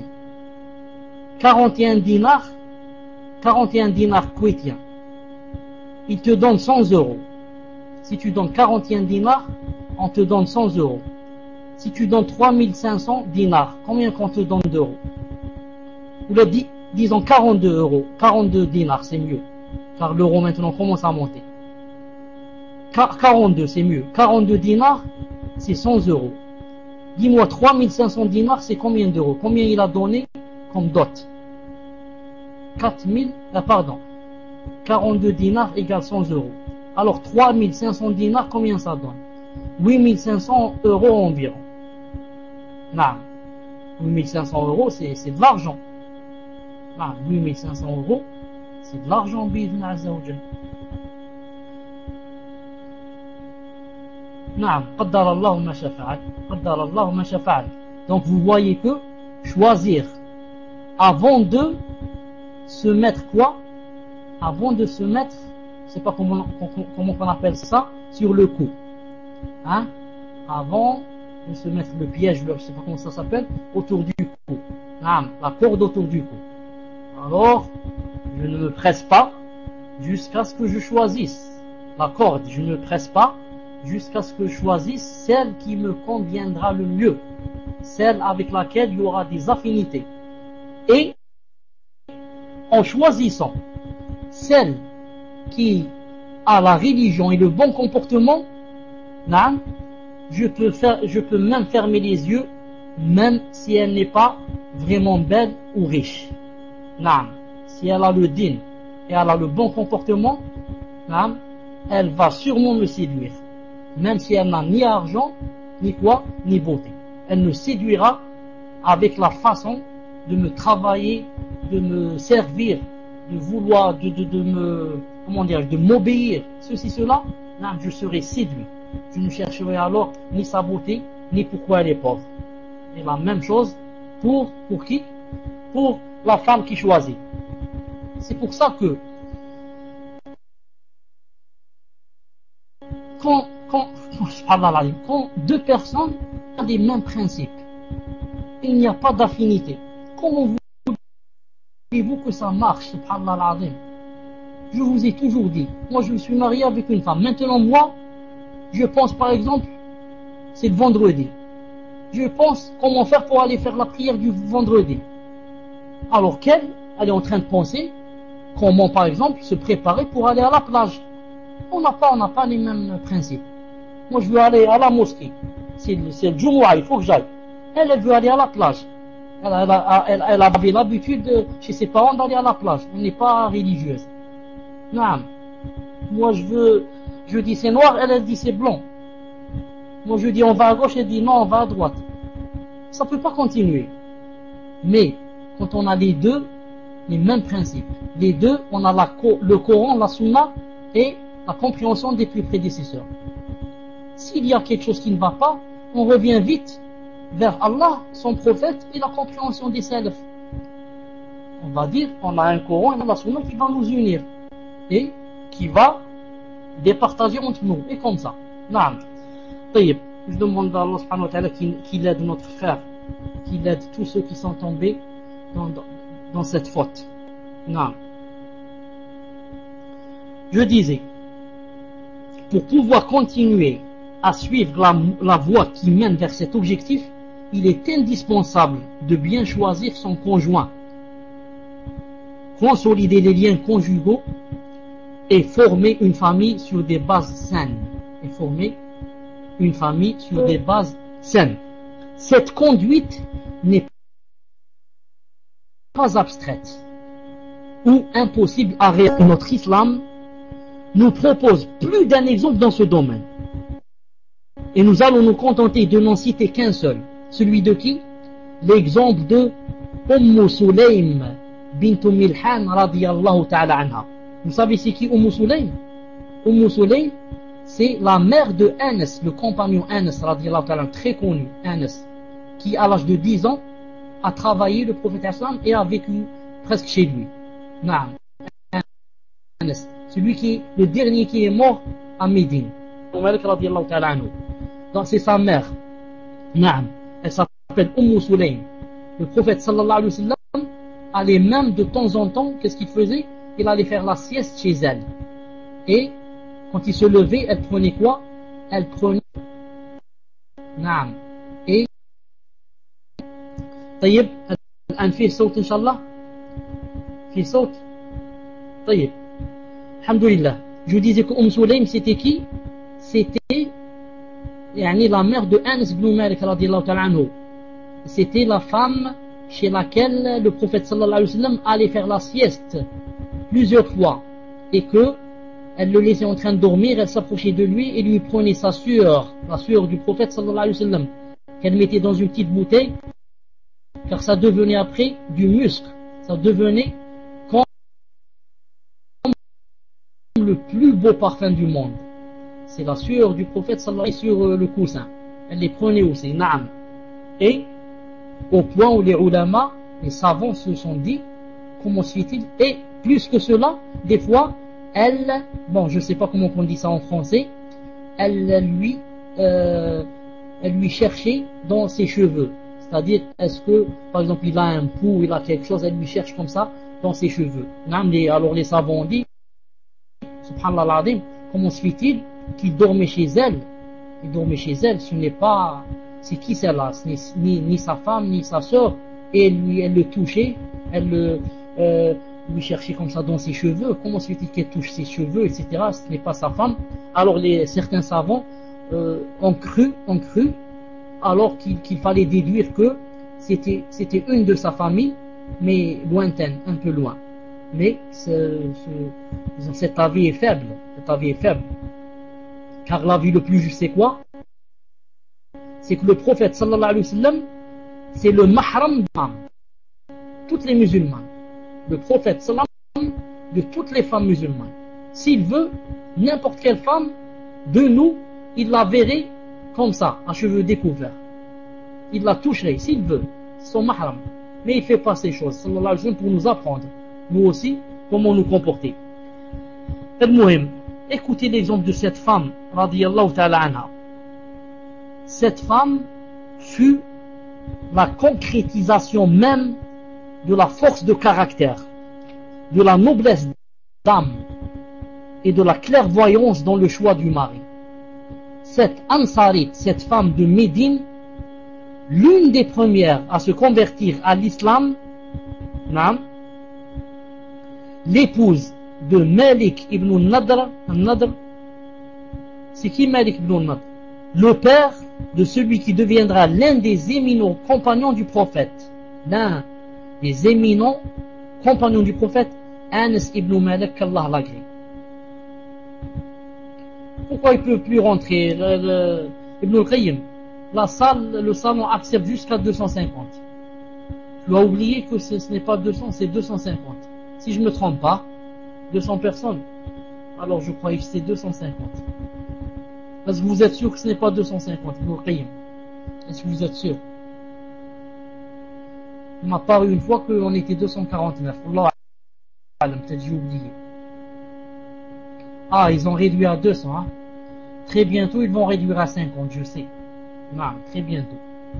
41 dinars kuwaitiens. Il te donne 100 euros. Si tu donnes 41 dinars, on te donne 100 euros. Si tu donnes 3500 dinars, combien qu'on te donne d'euros? Ou le disons 42 euros. 42 dinars, c'est mieux. Car l'euro maintenant commence à monter. 42, c'est mieux. 42 dinars, c'est 100 euros. Dis-moi, 3500 dinars, c'est combien d'euros? Combien il a donné comme dot? 42 dinars égale 100 euros. Alors 3500 dinars, combien ça donne? 8500 euros environ. Non, 8500 euros, c'est de l'argent. Non, 8500 euros, c'est de l'argent, bidn azza wa jalla. Non, qaddar Allah ma shafa'at, qaddar Allah ma shafa'at. Donc vous voyez que choisir avant de se mettre quoi? Avant de se mettre, je sais pas comment on appelle ça, sur le cou. Hein? Avant de se mettre le piège, je sais pas comment ça s'appelle, autour du cou. La corde autour du cou. Alors, je ne me presse pas jusqu'à ce que je choisisse la corde. Je ne me presse pas jusqu'à ce que je choisisse celle qui me conviendra le mieux. Celle avec laquelle il y aura des affinités. Et en choisissant celle qui a la religion et le bon comportement, je peux même fermer les yeux, même si elle n'est pas vraiment belle ou riche. Si elle a le din et elle a le bon comportement, elle va sûrement me séduire. Même si elle n'a ni argent, ni quoi, ni beauté. Elle me séduira avec la façon de me travailler, de me servir, de vouloir, de me, comment dire, de m'obéir, ceci, cela. Je serai séduit. Je ne chercherai alors ni sa beauté, ni pourquoi elle est pauvre. Et la même chose pour qui? Pour la femme qui choisit. C'est pour ça que quand deux personnes ont les mêmes principes, il n'y a pas d'affinité, comment voulez-vous que ça marche? Subhanallah al-Azim. Je vous ai toujours dit, moi je me suis marié avec une femme. Maintenant moi, je pense par exemple, c'est le vendredi. Je pense comment faire pour aller faire la prière du vendredi. Alors qu'elle, elle est en train de penser comment par exemple se préparer pour aller à la plage. On n'a pas les mêmes principes. Moi je veux aller à la mosquée. C'est le Jumu'ah, il faut que j'aille. Elle veut aller à la plage. Elle avait l'habitude chez ses parents d'aller à la plage. Elle n'est pas religieuse. Non. Moi je dis c'est noir, elle dit c'est blanc. Moi je dis on va à gauche, elle dit non, on va à droite. Ça ne peut pas continuer. Mais quand on a les deux, les mêmes principes, les deux, on a le Coran, la Sunna et la compréhension des plus prédécesseurs. S'il y a quelque chose qui ne va pas, on revient vite vers Allah, son prophète et la compréhension des salafs. On va dire on a un Coran et la Sunna qui va nous unir et qui va départager entre nous, et comme ça. Naam. طيب, je demande à Allah subhanahu wa ta'ala qu'il aide notre frère, qu'il aide tous ceux qui sont tombés dans cette faute. Naam. Je disais, pour pouvoir continuer à suivre la voie qui mène vers cet objectif, il est indispensable de bien choisir son conjoint, consolider les liens conjugaux et former une famille sur des bases saines. Et former une famille sur des bases saines. Cette conduite n'est pas abstraite ou impossible à réaliser. Notre islam nous propose plus d'un exemple dans ce domaine. Et nous allons nous contenter de n'en citer qu'un seul. Celui de qui? L'exemple de Sulaym bint Milhan radiyallahu ta'ala anha. Vous savez c'est qui Sulaym? Sulaym, c'est la mère de Anas, le compagnon Anas radiyallahu ta'ala, très connu, Anas, qui à l'âge de 10 ans a travaillé le prophète islam et a vécu presque chez lui. Naam. Anas, celui qui est le dernier qui est mort à Médine. Malik radiyallahu ta'ala anhu. Donc c'est sa mère. Naam. Elle s'appelle Sulaym. Le prophète sallallahu alayhi wa sallam allait même de temps en temps, qu'est-ce qu'il faisait? Il allait faire la sieste chez elle. Et quand il se levait, elle prenait quoi? Elle prenait Naam. Et طيب الآن فيه صوت إن شاء الله؟ فيه صوت؟ طيب الحمد لله. Je disais que Sulaym c'était qui? C'était la mère de Anas ibn Malik radiyallahu ta'ala anhu. C'était la femme chez laquelle le prophète sallallahu alayhi wa sallam allait faire la sieste plusieurs fois et que elle le laissait en train de dormir, elle s'approchait de lui et lui prenait sa sueur, la sueur du prophète sallallahu alayhi wa sallam, qu'elle mettait dans une petite bouteille, car ça devenait après du musc, ça devenait comme le plus beau parfum du monde. C'est la sueur du prophète sallallahu alayhi wa sallam sur le coussin. Elle les prenait aussi, naam. Et au point où les ulama, les savants se sont dit, comment se fait-il? Et plus que cela, des fois, elle, bon, je sais pas comment on dit ça en français, elle lui cherchait dans ses cheveux. C'est-à-dire, est-ce que, par exemple, il a un pou, il a quelque chose, elle lui cherche comme ça dans ses cheveux. Alors les savants ont dit, subhanallah al-azim, comment se fait-il qu'il dormait chez elle? Il dormait chez elle, ce n'est pas, c'est qui celle-là? Ce n'est ni sa femme, ni sa sœur. Et elle le touchait, elle lui cherchait comme ça dans ses cheveux. Comment se fait-il qu'elle touche ses cheveux, etc. Ce n'est pas sa femme. Alors certains savants ont cru, alors qu'il fallait déduire que c'était une de sa famille, mais lointaine, un peu loin. Mais cet avis est faible. Car l'avis le plus juste c'est quoi? C'est que le prophète sallallahu alayhi wa sallam, c'est le mahram des femmes, toutes les musulmanes. Le prophète sallallahu alayhi wa sallam de toutes les femmes musulmanes. S'il veut, n'importe quelle femme de nous, il la verrait comme ça, à cheveux découverts. Il la toucherait, s'il veut, son mahram. Mais il ne fait pas ces choses, sallallahu alayhi wa sallam, pour nous apprendre, nous aussi, comment nous comporter. Écoutez l'exemple de cette femme, radiyallahu ta'ala anha. Cette femme fut la concrétisation même de la force de caractère, de la noblesse d'âme et de la clairvoyance dans le choix du mari. Cette Ansarite, cette femme de Médine, l'une des premières à se convertir à l'islam, l'épouse de Malik ibn Nadr, c'est qui Malik ibn Nadr? Le père de celui qui deviendra l'un des éminents compagnons du prophète. L'un des éminents compagnons du prophète, Anas ibn Malik, qu'Allah l'agrée. Pourquoi il ne peut plus rentrer Ibn al-Qayyim? Le salon accepte jusqu'à 250. Tu as oublié que ce n'est pas 200, c'est 250. Si je ne me trompe pas, 200 personnes, alors je croyais que c'est 250. Est-ce que vous êtes sûr que ce n'est pas 250, Ibn al-Qayyim? Est-ce que vous êtes sûr? Il m'a paru une fois qu'on était 249. Allah alam, peut-être j'ai oublié. Ah, ils ont réduit à 200. Hein? Très bientôt, ils vont réduire à 50, je sais. Non, très bientôt.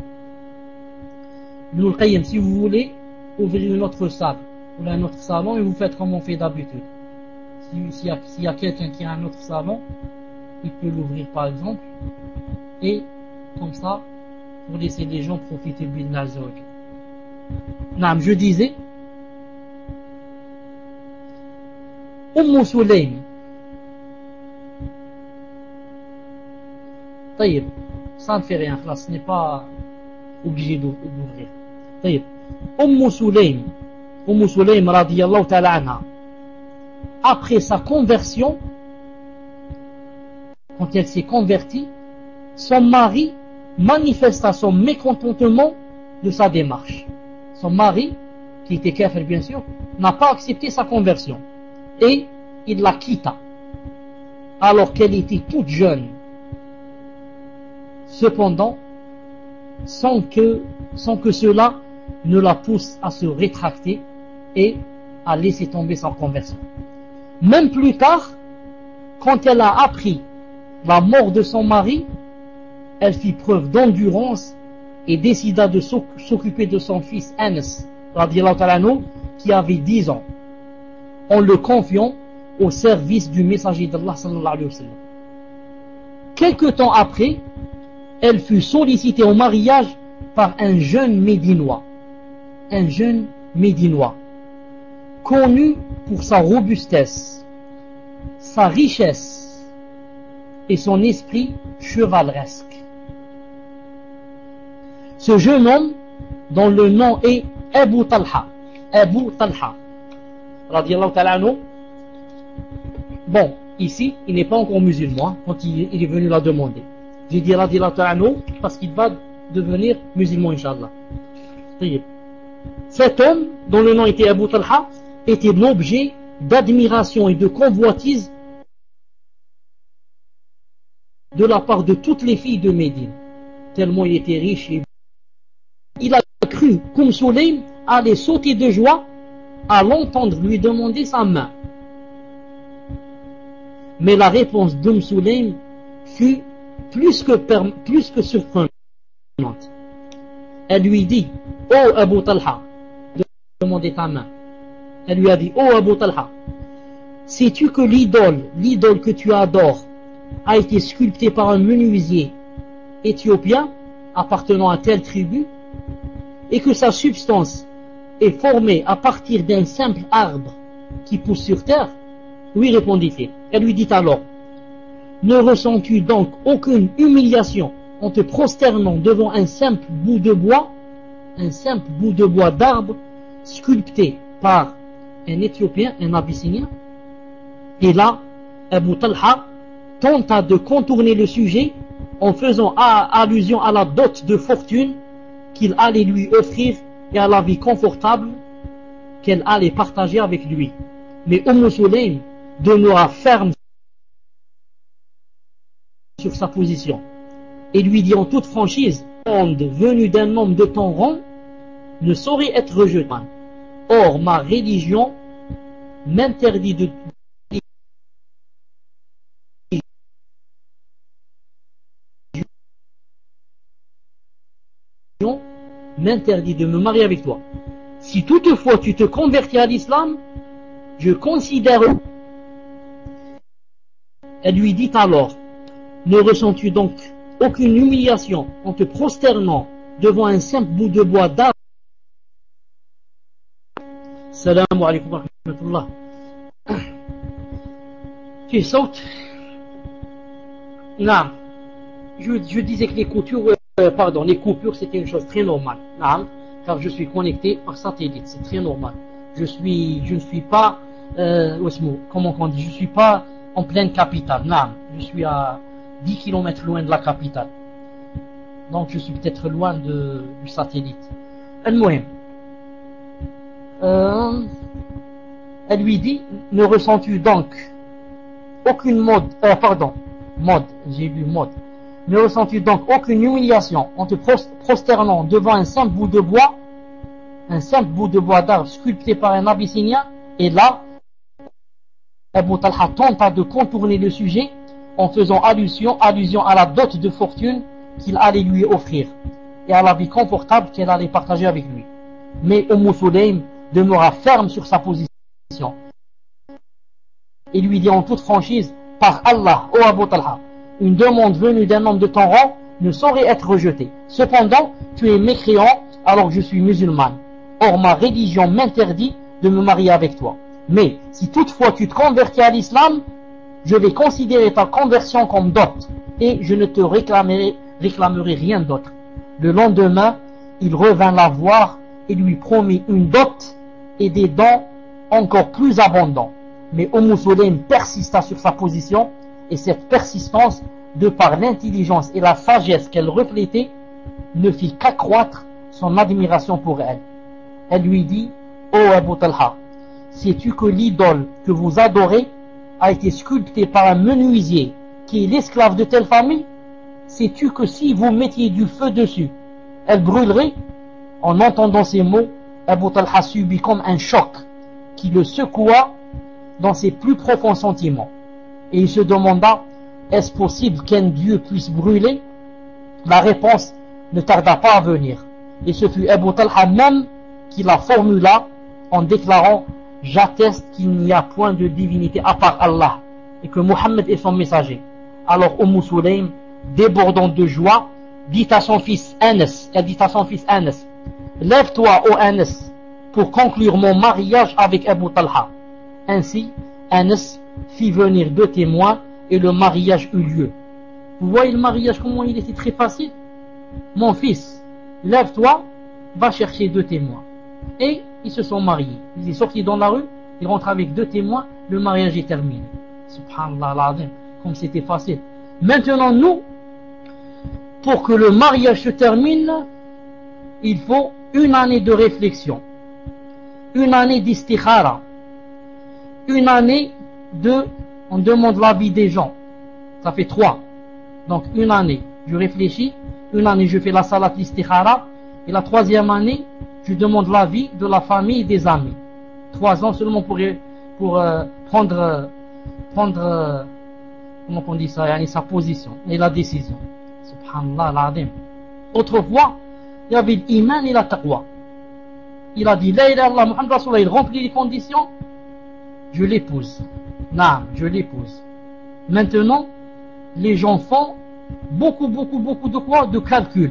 Ibn al-Qayyim, si vous voulez, ouvrez une autre salle ou un autre salon et vous faites comme on fait d'habitude. S'il y a quelqu'un qui a un autre salon, il peut l'ouvrir par exemple, et comme ça, pour laisser les gens profiter de l'Azawaj. Non, je disais, Sulaym طيب, ça ne fait rien, ce n'est pas obligé d'ouvrir. طيب, Sulaym radiyallahu ta'ala anha, après sa conversion, quand elle s'est convertie, son mari manifesta son mécontentement de sa démarche. Son mari, qui était kafir bien sûr, n'a pas accepté sa conversion et il la quitta alors qu'elle était toute jeune. Cependant, sans que cela ne la pousse à se rétracter et à laisser tomber sa conversion. Même plus tard, quand elle a appris la mort de son mari, elle fit preuve d'endurance et décida de s'occuper de son fils Anas, radiyallahu ta'ala anhu, qui avait 10 ans, en le confiant au service du messager d'Allah sallallahu alayhi wa sallam. Quelque temps après, elle fut sollicitée au mariage par un jeune Médinois, connu pour sa robustesse, sa richesse et son esprit chevaleresque. Ce jeune homme, dont le nom est Abu Talha, radiyallahu ta'ala anhu. Bon, ici, il n'est pas encore musulman quand il est venu la demander. J'ai dit radiyallahu ta'ala anhu parce qu'il va devenir musulman, Inch'Allah. Cet homme, dont le nom était Abu Talha, était l'objet d'admiration et de convoitise de la part de toutes les filles de Médine, tellement il était riche et il a cru Sulaym allait sauter de joie à l'entendre lui demander sa main. Mais la réponse Sulaym fut plus que surprenante. Elle lui dit: oh Abu Talha, demandez ta main. Elle lui a dit: oh Abu Talha, sais-tu que l'idole que tu adores a été sculptée par un menuisier éthiopien appartenant à telle tribu, et que sa substance est formée à partir d'un simple arbre qui pousse sur terre? Oui, répondit-il. Elle lui dit alors: ne ressens-tu donc aucune humiliation en te prosternant devant un simple bout de bois d'arbre sculpté par un Éthiopien, un Abyssinien? Et là, Abu Talha tenta de contourner le sujet en faisant allusion à la dot de fortune qu'il allait lui offrir et à la vie confortable qu'elle allait partager avec lui. Mais Sulaym demeura ferme sur sa position et lui dit en toute franchise: monde venu d'un homme de ton rang ne saurait être rejeté. Or ma religion m'interdit de me marier avec toi. Si toutefois tu te convertis à l'islam, je considère. Elle lui dit alors: ne ressens-tu donc aucune humiliation en te prosternant devant un simple bout de bois d'arbre? Salam alaykum wa rahmatullah. Tu sautes. Non. Je disais que les coupures c'était une chose très normale. Non, car je suis connecté par satellite, c'est très normal. Je ne suis pas comment on dit, je suis pas en pleine capitale. Non, je suis à 10 km loin de la capitale. Donc je suis peut-être loin du satellite. Elle lui dit: ne ressens-tu donc aucune ne ressens-tu donc aucune humiliation en te prosternant devant un simple bout de bois d'arbre sculpté par un Abyssinien? Et là, Abu Talha tenta de contourner le sujet en faisant allusion à la dot de fortune qu'il allait lui offrir et à la vie confortable qu'elle allait partager avec lui. Mais Sulaym demeura ferme sur sa position et lui dit en toute franchise: par Allah, ô Abu Talha, une demande venue d'un homme de ton rang ne saurait être rejetée. Cependant, tu es mécréant alors que je suis musulmane. Or ma religion m'interdit de me marier avec toi. Mais si toutefois tu te convertis à l'islam, je vais considérer ta conversion comme dot, et je ne te réclamerai rien d'autre. Le lendemain, il revint la voir et lui promit une dot et des dons encore plus abondants. Mais Sulaym persista sur sa position, et cette persistance, de par l'intelligence et la sagesse qu'elle reflétait, ne fit qu'accroître son admiration pour elle. Elle lui dit: Ô Abu Talha, sais-tu que l'idole que vous adorez a été sculptée par un menuisier qui est l'esclave de telle famille? Sais-tu que si vous mettiez du feu dessus, elle brûlerait? En entendant ces mots, Abu Talha subit comme un choc qui le secoua dans ses plus profonds sentiments. Et il se demanda: est-ce possible qu'un dieu puisse brûler? La réponse ne tarda pas à venir. Et ce fut Abu Talha même qui la formula en déclarant: j'atteste qu'il n'y a point de divinité à part Allah et que Mohammed est son messager. Alors Sulaym, débordant de joie, dit à son fils Anas, lève-toi, ô Anas, pour conclure mon mariage avec Abu Talha. Ainsi, Anas fit venir 2 témoins et le mariage eut lieu. Vous voyez le mariage, comment il était très facile? Mon fils, lève-toi, va chercher 2 témoins. Et ils se sont mariés. Ils sont sortis dans la rue, ils rentrent avec 2 témoins, le mariage est terminé. Subhanallah l'azim, comme c'était facile. Maintenant, nous, pour que le mariage se termine, il faut 1 année de réflexion, 1 année d'istikhara, 1 année on demande l'avis des gens. Ça fait 3. Donc 1 année, je réfléchis, 1 année, je fais la salat istikhara, et la 3e année, je demande l'avis de la famille et des amis. 3 ans seulement pour prendre comment on dit ça, sa position et la décision. Subhanallah l'azim. Autrefois, il y avait l'iman et la taqwa. Il a dit la ilaha illallah Muhammad Rasulullah, il remplit les conditions, je l'épouse. Non, je l'épouse. Maintenant, les gens font beaucoup de quoi? De calculs.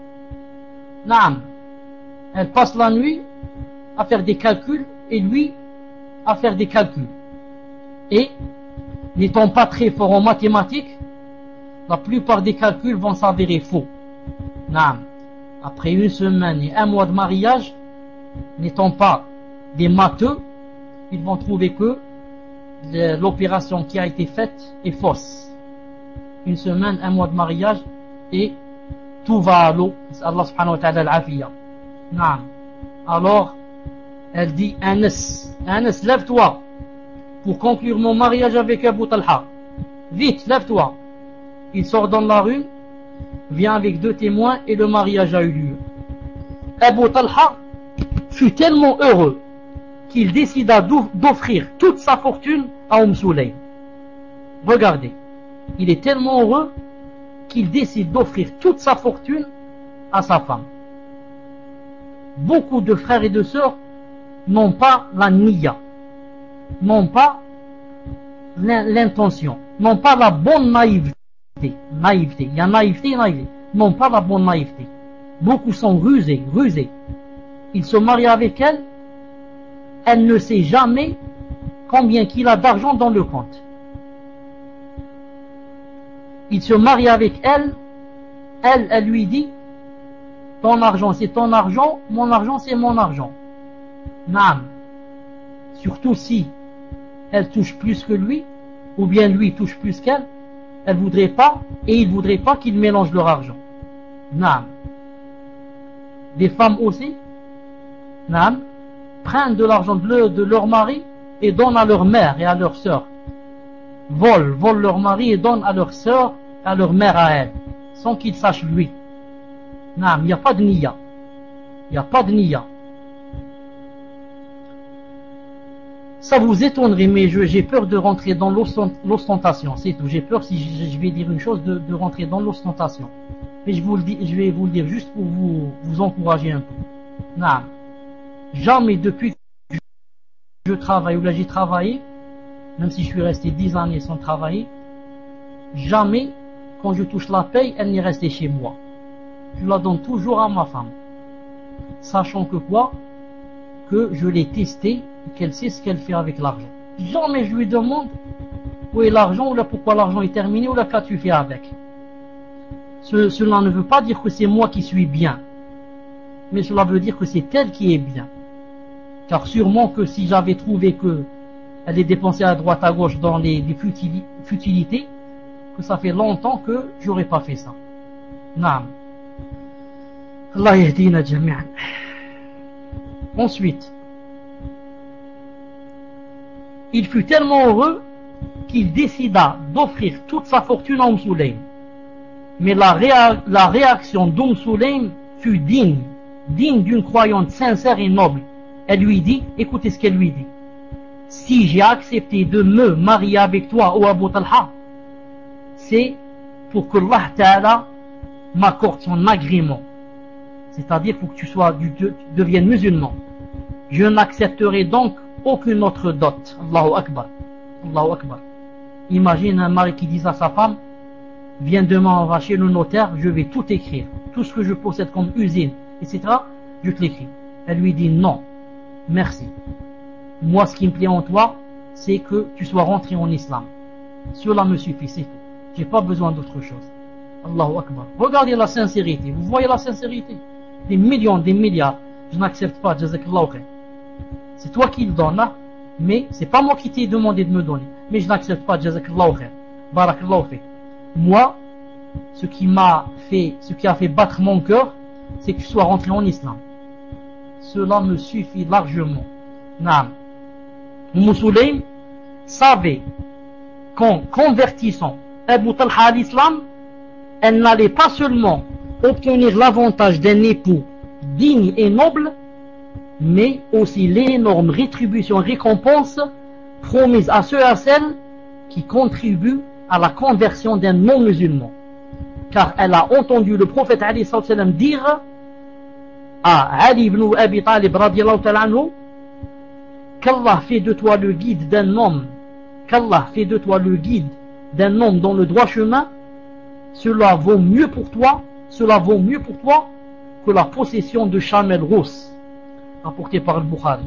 Non. Elle passe la nuit à faire des calculs et lui à faire des calculs. Et n'étant pas très fort en mathématiques, la plupart des calculs vont s'avérer faux. Non. Après 1 semaine et 1 mois de mariage, n'étant pas des matheux, ils vont trouver que l'opération qui a été faite est fausse. 1 semaine, 1 mois de mariage et tout va à l'eau. Allah subhanahu wa ta'ala al-afiya. Non. Alors, elle dit: Anas, lève-toi pour conclure mon mariage avec Abu Talha. Vite, lève-toi. Il sort dans la rue, vient avec 2 témoins et le mariage a eu lieu. Abu Talha fut tellement heureux qu'il décida d'offrir toute sa fortune à Sulaym. Regardez, il est tellement heureux qu'il décide d'offrir toute sa fortune à sa femme. Beaucoup de frères et de sœurs n'ont pas la niya, n'ont pas l'intention, n'ont pas la bonne naïveté. Il y a naïveté et naïveté. N'ont pas la bonne naïveté. Beaucoup sont rusés. Ils se marient avec elle. Elle ne sait jamais combien qu'il a d'argent dans le compte. Il se marie avec elle. Elle lui dit: ton argent c'est ton argent, mon argent c'est mon argent. Naam. Surtout si elle touche plus que lui, ou bien lui touche plus qu'elle, elle voudrait pas, et il voudrait pas qu'ils mélangent leur argent. Naam. Des femmes aussi, naam, prennent de l'argent de leur mari et donnent à leur mère et à leur sœur. Volent leur mari et donnent à leur sœur et à leur mère à elle, sans qu'ils sachent lui. Naam, il n'y a pas de niya. Il n'y a pas de niya. Ça vous étonnerait, mais j'ai peur de rentrer dans l'ostentation, c'est tout. J'ai peur, si je vais dire une chose, de rentrer dans l'ostentation. Mais je vais vous le dire juste pour vous encourager un peu. Non. Jamais depuis que je travaille, ou là j'ai travaillé, même si je suis resté 10 années sans travailler, jamais, quand je touche la paye, elle n'est restée chez moi. Je la donne toujours à ma femme. Sachant que quoi? Que je l'ai testée et qu'elle sait ce qu'elle fait avec l'argent. Jamais je lui demande où est l'argent, ou là pourquoi l'argent est terminé, ou là qu'as-tu fait avec. Cela ne veut pas dire que c'est moi qui suis bien, mais cela veut dire que c'est elle qui est bien. Car sûrement que si j'avais trouvé que elle est dépensée à droite à gauche dans les futilités, que ça fait longtemps que j'aurais pas fait ça. Naam. Allah yahdina jami'an. Ensuite, il fut tellement heureux qu'il décida d'offrir toute sa fortune à Sulaym. Mais la réaction Sulaym fut digne d'une croyante sincère et noble. Elle lui dit, écoutez ce qu'elle lui dit: si j'ai accepté de me marier avec toi, ô Abu Talha, c'est pour que Allah Ta'ala m'accorde son agrément. C'est-à-dire pour que tu deviennes musulman. Je n'accepterai donc aucune autre dot. Allahu Akbar. Allahu Akbar. Imagine un mari qui dit à sa femme: viens demain, on va chez le notaire, je vais tout écrire. Tout ce que je possède comme usine, etc., je te l'écris. Elle lui dit: non, merci. Moi, ce qui me plaît en toi, c'est que tu sois rentré en islam. Cela me suffit, c'est tout. J'ai pas besoin d'autre chose. Allahu Akbar. Regardez la sincérité. Vous voyez la sincérité? Des millions, des milliards. Je n'accepte pas. Jazakallahu khair. C'est toi qui le donnes, hein? Mais c'est pas moi qui t'ai demandé de me donner. Mais je n'accepte pas. Jazakallahu khair. Barakallahu khair. Moi, ce qui a fait battre mon cœur, c'est que tu sois rentré en islam. Cela me suffit largement. Naam. Sulaym savait qu'en convertissant Abu Talha à l'islam, elle n'allait pas seulement obtenir l'avantage d'un époux digne et noble, mais aussi l'énorme récompense promise à ceux et à celles qui contribuent à la conversion d'un non-musulman. Car elle a entendu le prophète alayhi sallam dire à Ali ibn Abi Talib radiyallahu ta'ala anhu: qu'Allah fait de toi le guide d'un homme, qu'Allah fait de toi le guide d'un homme dans le droit chemin, cela vaut mieux pour toi que la possession de chamelles rousses, rapportée par le Bukhari.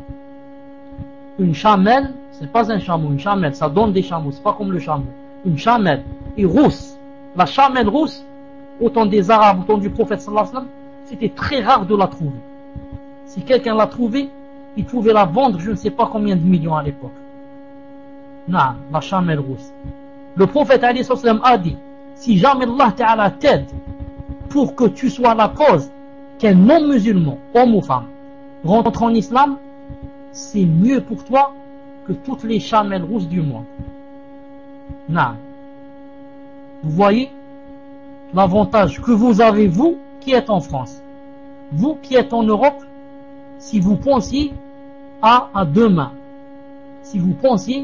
Une chamelle, c'est pas un chameau, une chamelle, ça donne des chameaux, c'est pas comme le chameau. Une chamelle est rousse. La chamelle rousse, au temps des Arabes, au temps du prophète sallallahu alayhi wa sallam, c'était très rare de la trouver. Si quelqu'un l'a trouvée, il pouvait la vendre je ne sais pas combien de millions à l'époque. Non, la chamelle rousse. Le prophète alayhi sallam a dit: si jamais Allah Ta'ala t'aide pour que tu sois la cause qu'un non-musulman, homme ou femme, rentre en islam, c'est mieux pour toi que toutes les chamelles rousses du monde. Non. Vous voyez l'avantage que vous avez, vous qui êtes en France, vous qui êtes en Europe, si vous pensiez à demain, si vous pensiez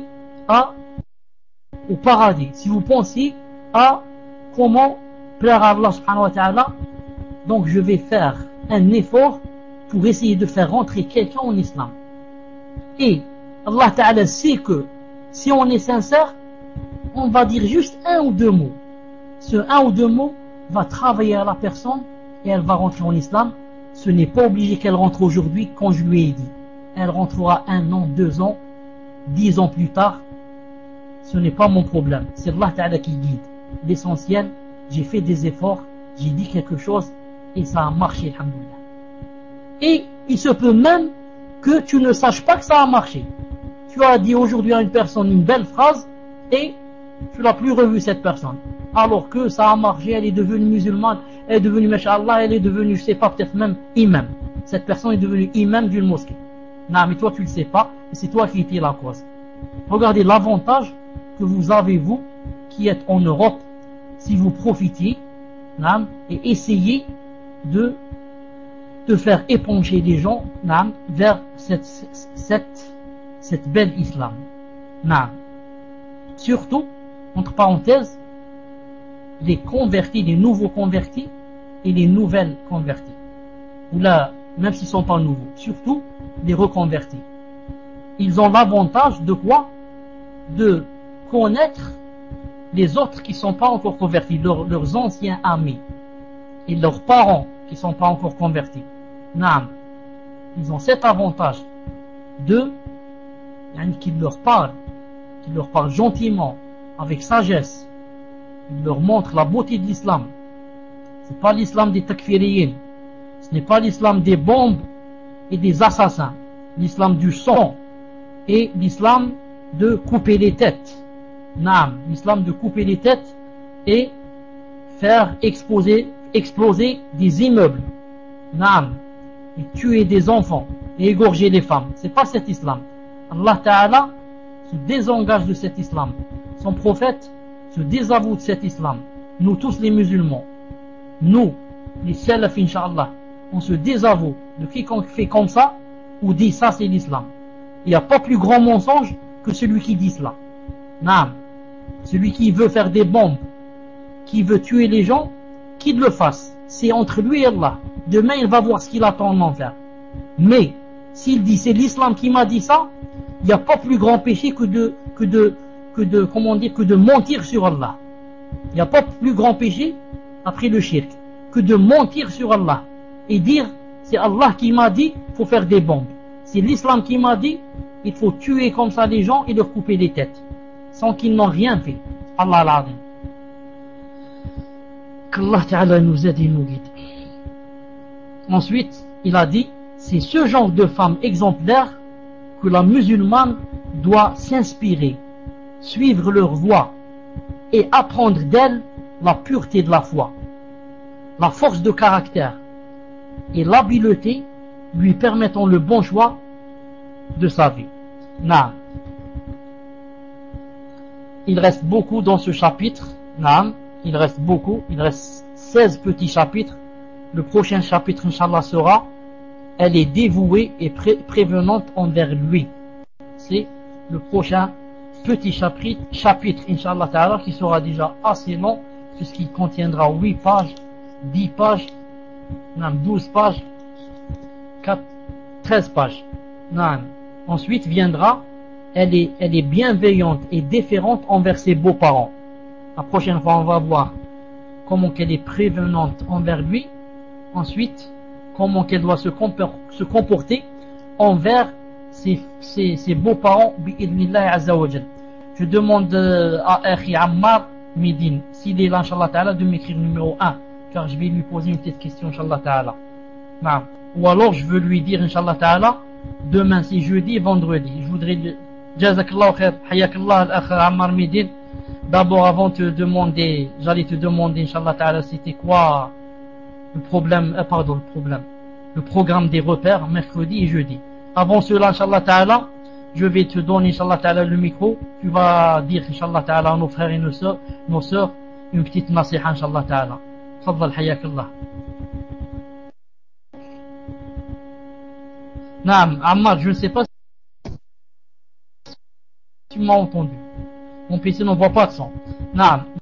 au paradis, si vous pensiez à comment plaire à Allah subhanahu wa ta'ala, donc je vais faire un effort pour essayer de faire rentrer quelqu'un en islam. Et Allah ta'ala sait que si on est sincère, on va dire juste un ou deux mots. Ce un ou deux mots va travailler à la personne et elle va rentrer en islam. Ce n'est pas obligé qu'elle rentre aujourd'hui quand je lui ai dit. Elle rentrera 1 an, 2 ans, 10 ans plus tard. Ce n'est pas mon problème. C'est Allah Ta'ala qui guide. L'essentiel, j'ai fait des efforts, j'ai dit quelque chose et ça a marché, alhamdoulilah. Et il se peut même que tu ne saches pas que ça a marché. Tu as dit aujourd'hui à une personne une belle phrase et tu n'as plus revu cette personne. Alors que ça a marché, elle est devenue musulmane, elle est devenue, masha'Allah, elle est devenue, je sais pas, peut-être même imam. Cette personne est devenue imam d'une mosquée. Non, mais toi tu le sais pas, et c'est toi qui étais la cause. Regardez l'avantage que vous avez, vous, qui êtes en Europe, si vous profitez, non, et essayez de faire époncher les gens, non, vers cette belle islam. Non. Surtout, entre parenthèses, les convertis, les nouveaux convertis et les nouvelles convertis. Ou là, même s'ils ne sont pas nouveaux, surtout les reconvertis. Ils ont l'avantage de quoi? De connaître les autres qui ne sont pas encore convertis, leurs anciens amis et leurs parents qui ne sont pas encore convertis. Naam. Ils ont cet avantage de qu'ils leur parlent gentiment avec sagesse. Il leur montre la beauté de l'islam. C'est pas l'islam des takfiriyin. Ce n'est pas l'islam des bombes et des assassins. L'islam du sang et l'islam de couper les têtes. Naam, l'islam de couper les têtes et faire exploser des immeubles. Naam, et tuer des enfants et égorger les femmes. C'est pas cet islam. Allah Ta'ala se désengage de cet islam. Son prophète se désavoue de cet islam. Nous tous les musulmans, nous, les salaf incha'Allah, on se désavoue de quiconque fait comme ça ou dit ça c'est l'islam. Il n'y a pas plus grand mensonge que celui qui dit cela. Naam, celui qui veut faire des bombes, qui veut tuer les gens, qu'il le fasse. C'est entre lui et Allah. Demain il va voir ce qu'il attend en enfer. Mais s'il dit c'est l'islam qui m'a dit ça, il n'y a pas plus grand péché que de mentir sur Allah. Il n'y a pas plus grand péché après le shirk que de mentir sur Allah et dire c'est Allah qui m'a dit il faut faire des bombes. C'est l'islam qui m'a dit il faut tuer comme ça les gens et leur couper les têtes sans qu'ils n'ont rien fait. Allah al-Azim. Qu'Allah Ta'ala nous aide et nous guide. Ensuite, il a dit c'est ce genre de femme exemplaire que la musulmane doit s'inspirer, suivre leur voie et apprendre d'elle la pureté de la foi, la force de caractère et l'habileté lui permettant le bon choix de sa vie. Naam. Il reste beaucoup dans ce chapitre. Naam. Il reste beaucoup. Il reste 16 petits chapitres. Le prochain chapitre, Inch'Allah, sera elle est dévouée et prévenante envers lui. C'est le prochain petit chapitre Inch'Allah Ta'ala, qui sera déjà assez long puisqu'il contiendra 8 pages, 10 pages, 12 pages, 13 pages. Ensuite viendra elle est bienveillante et déférente envers ses beaux-parents. La prochaine fois on va voir comment qu'elle est prévenante envers lui. Ensuite comment qu'elle doit se comporter envers ses beaux-parents bi'idnillahi azza wa jal. Je demande à Akhi Ammar Medine, s'il est là, Inch'Allah Ta'ala, de m'écrire numéro 1, car je vais lui poser une petite question, Inch'Allah Ta'ala. Ou alors je veux lui dire, Inch'Allah Ta'ala, demain c'est jeudi et vendredi. Je voudrais dire, Jazakallah khair, hayakallah al-Akh Ammar Medine. D'abord, avant de te demander, j'allais te demander, Inch'Allah Ta'ala, c'était quoi le programme des repères, mercredi et jeudi. Avant cela, Inch'Allah Ta'ala, je vais te donner, Inch'Allah Ta'ala, le micro. Tu vas dire, Inch'Allah Ta'ala, à nos frères et nos sœurs, une petite nasiha, Inch'Allah Ta'ala. Tfaddal, hayakallah. Naam, Ammar, je ne sais pas si tu m'as entendu. Mon PC n'envoie pas de son. Naam.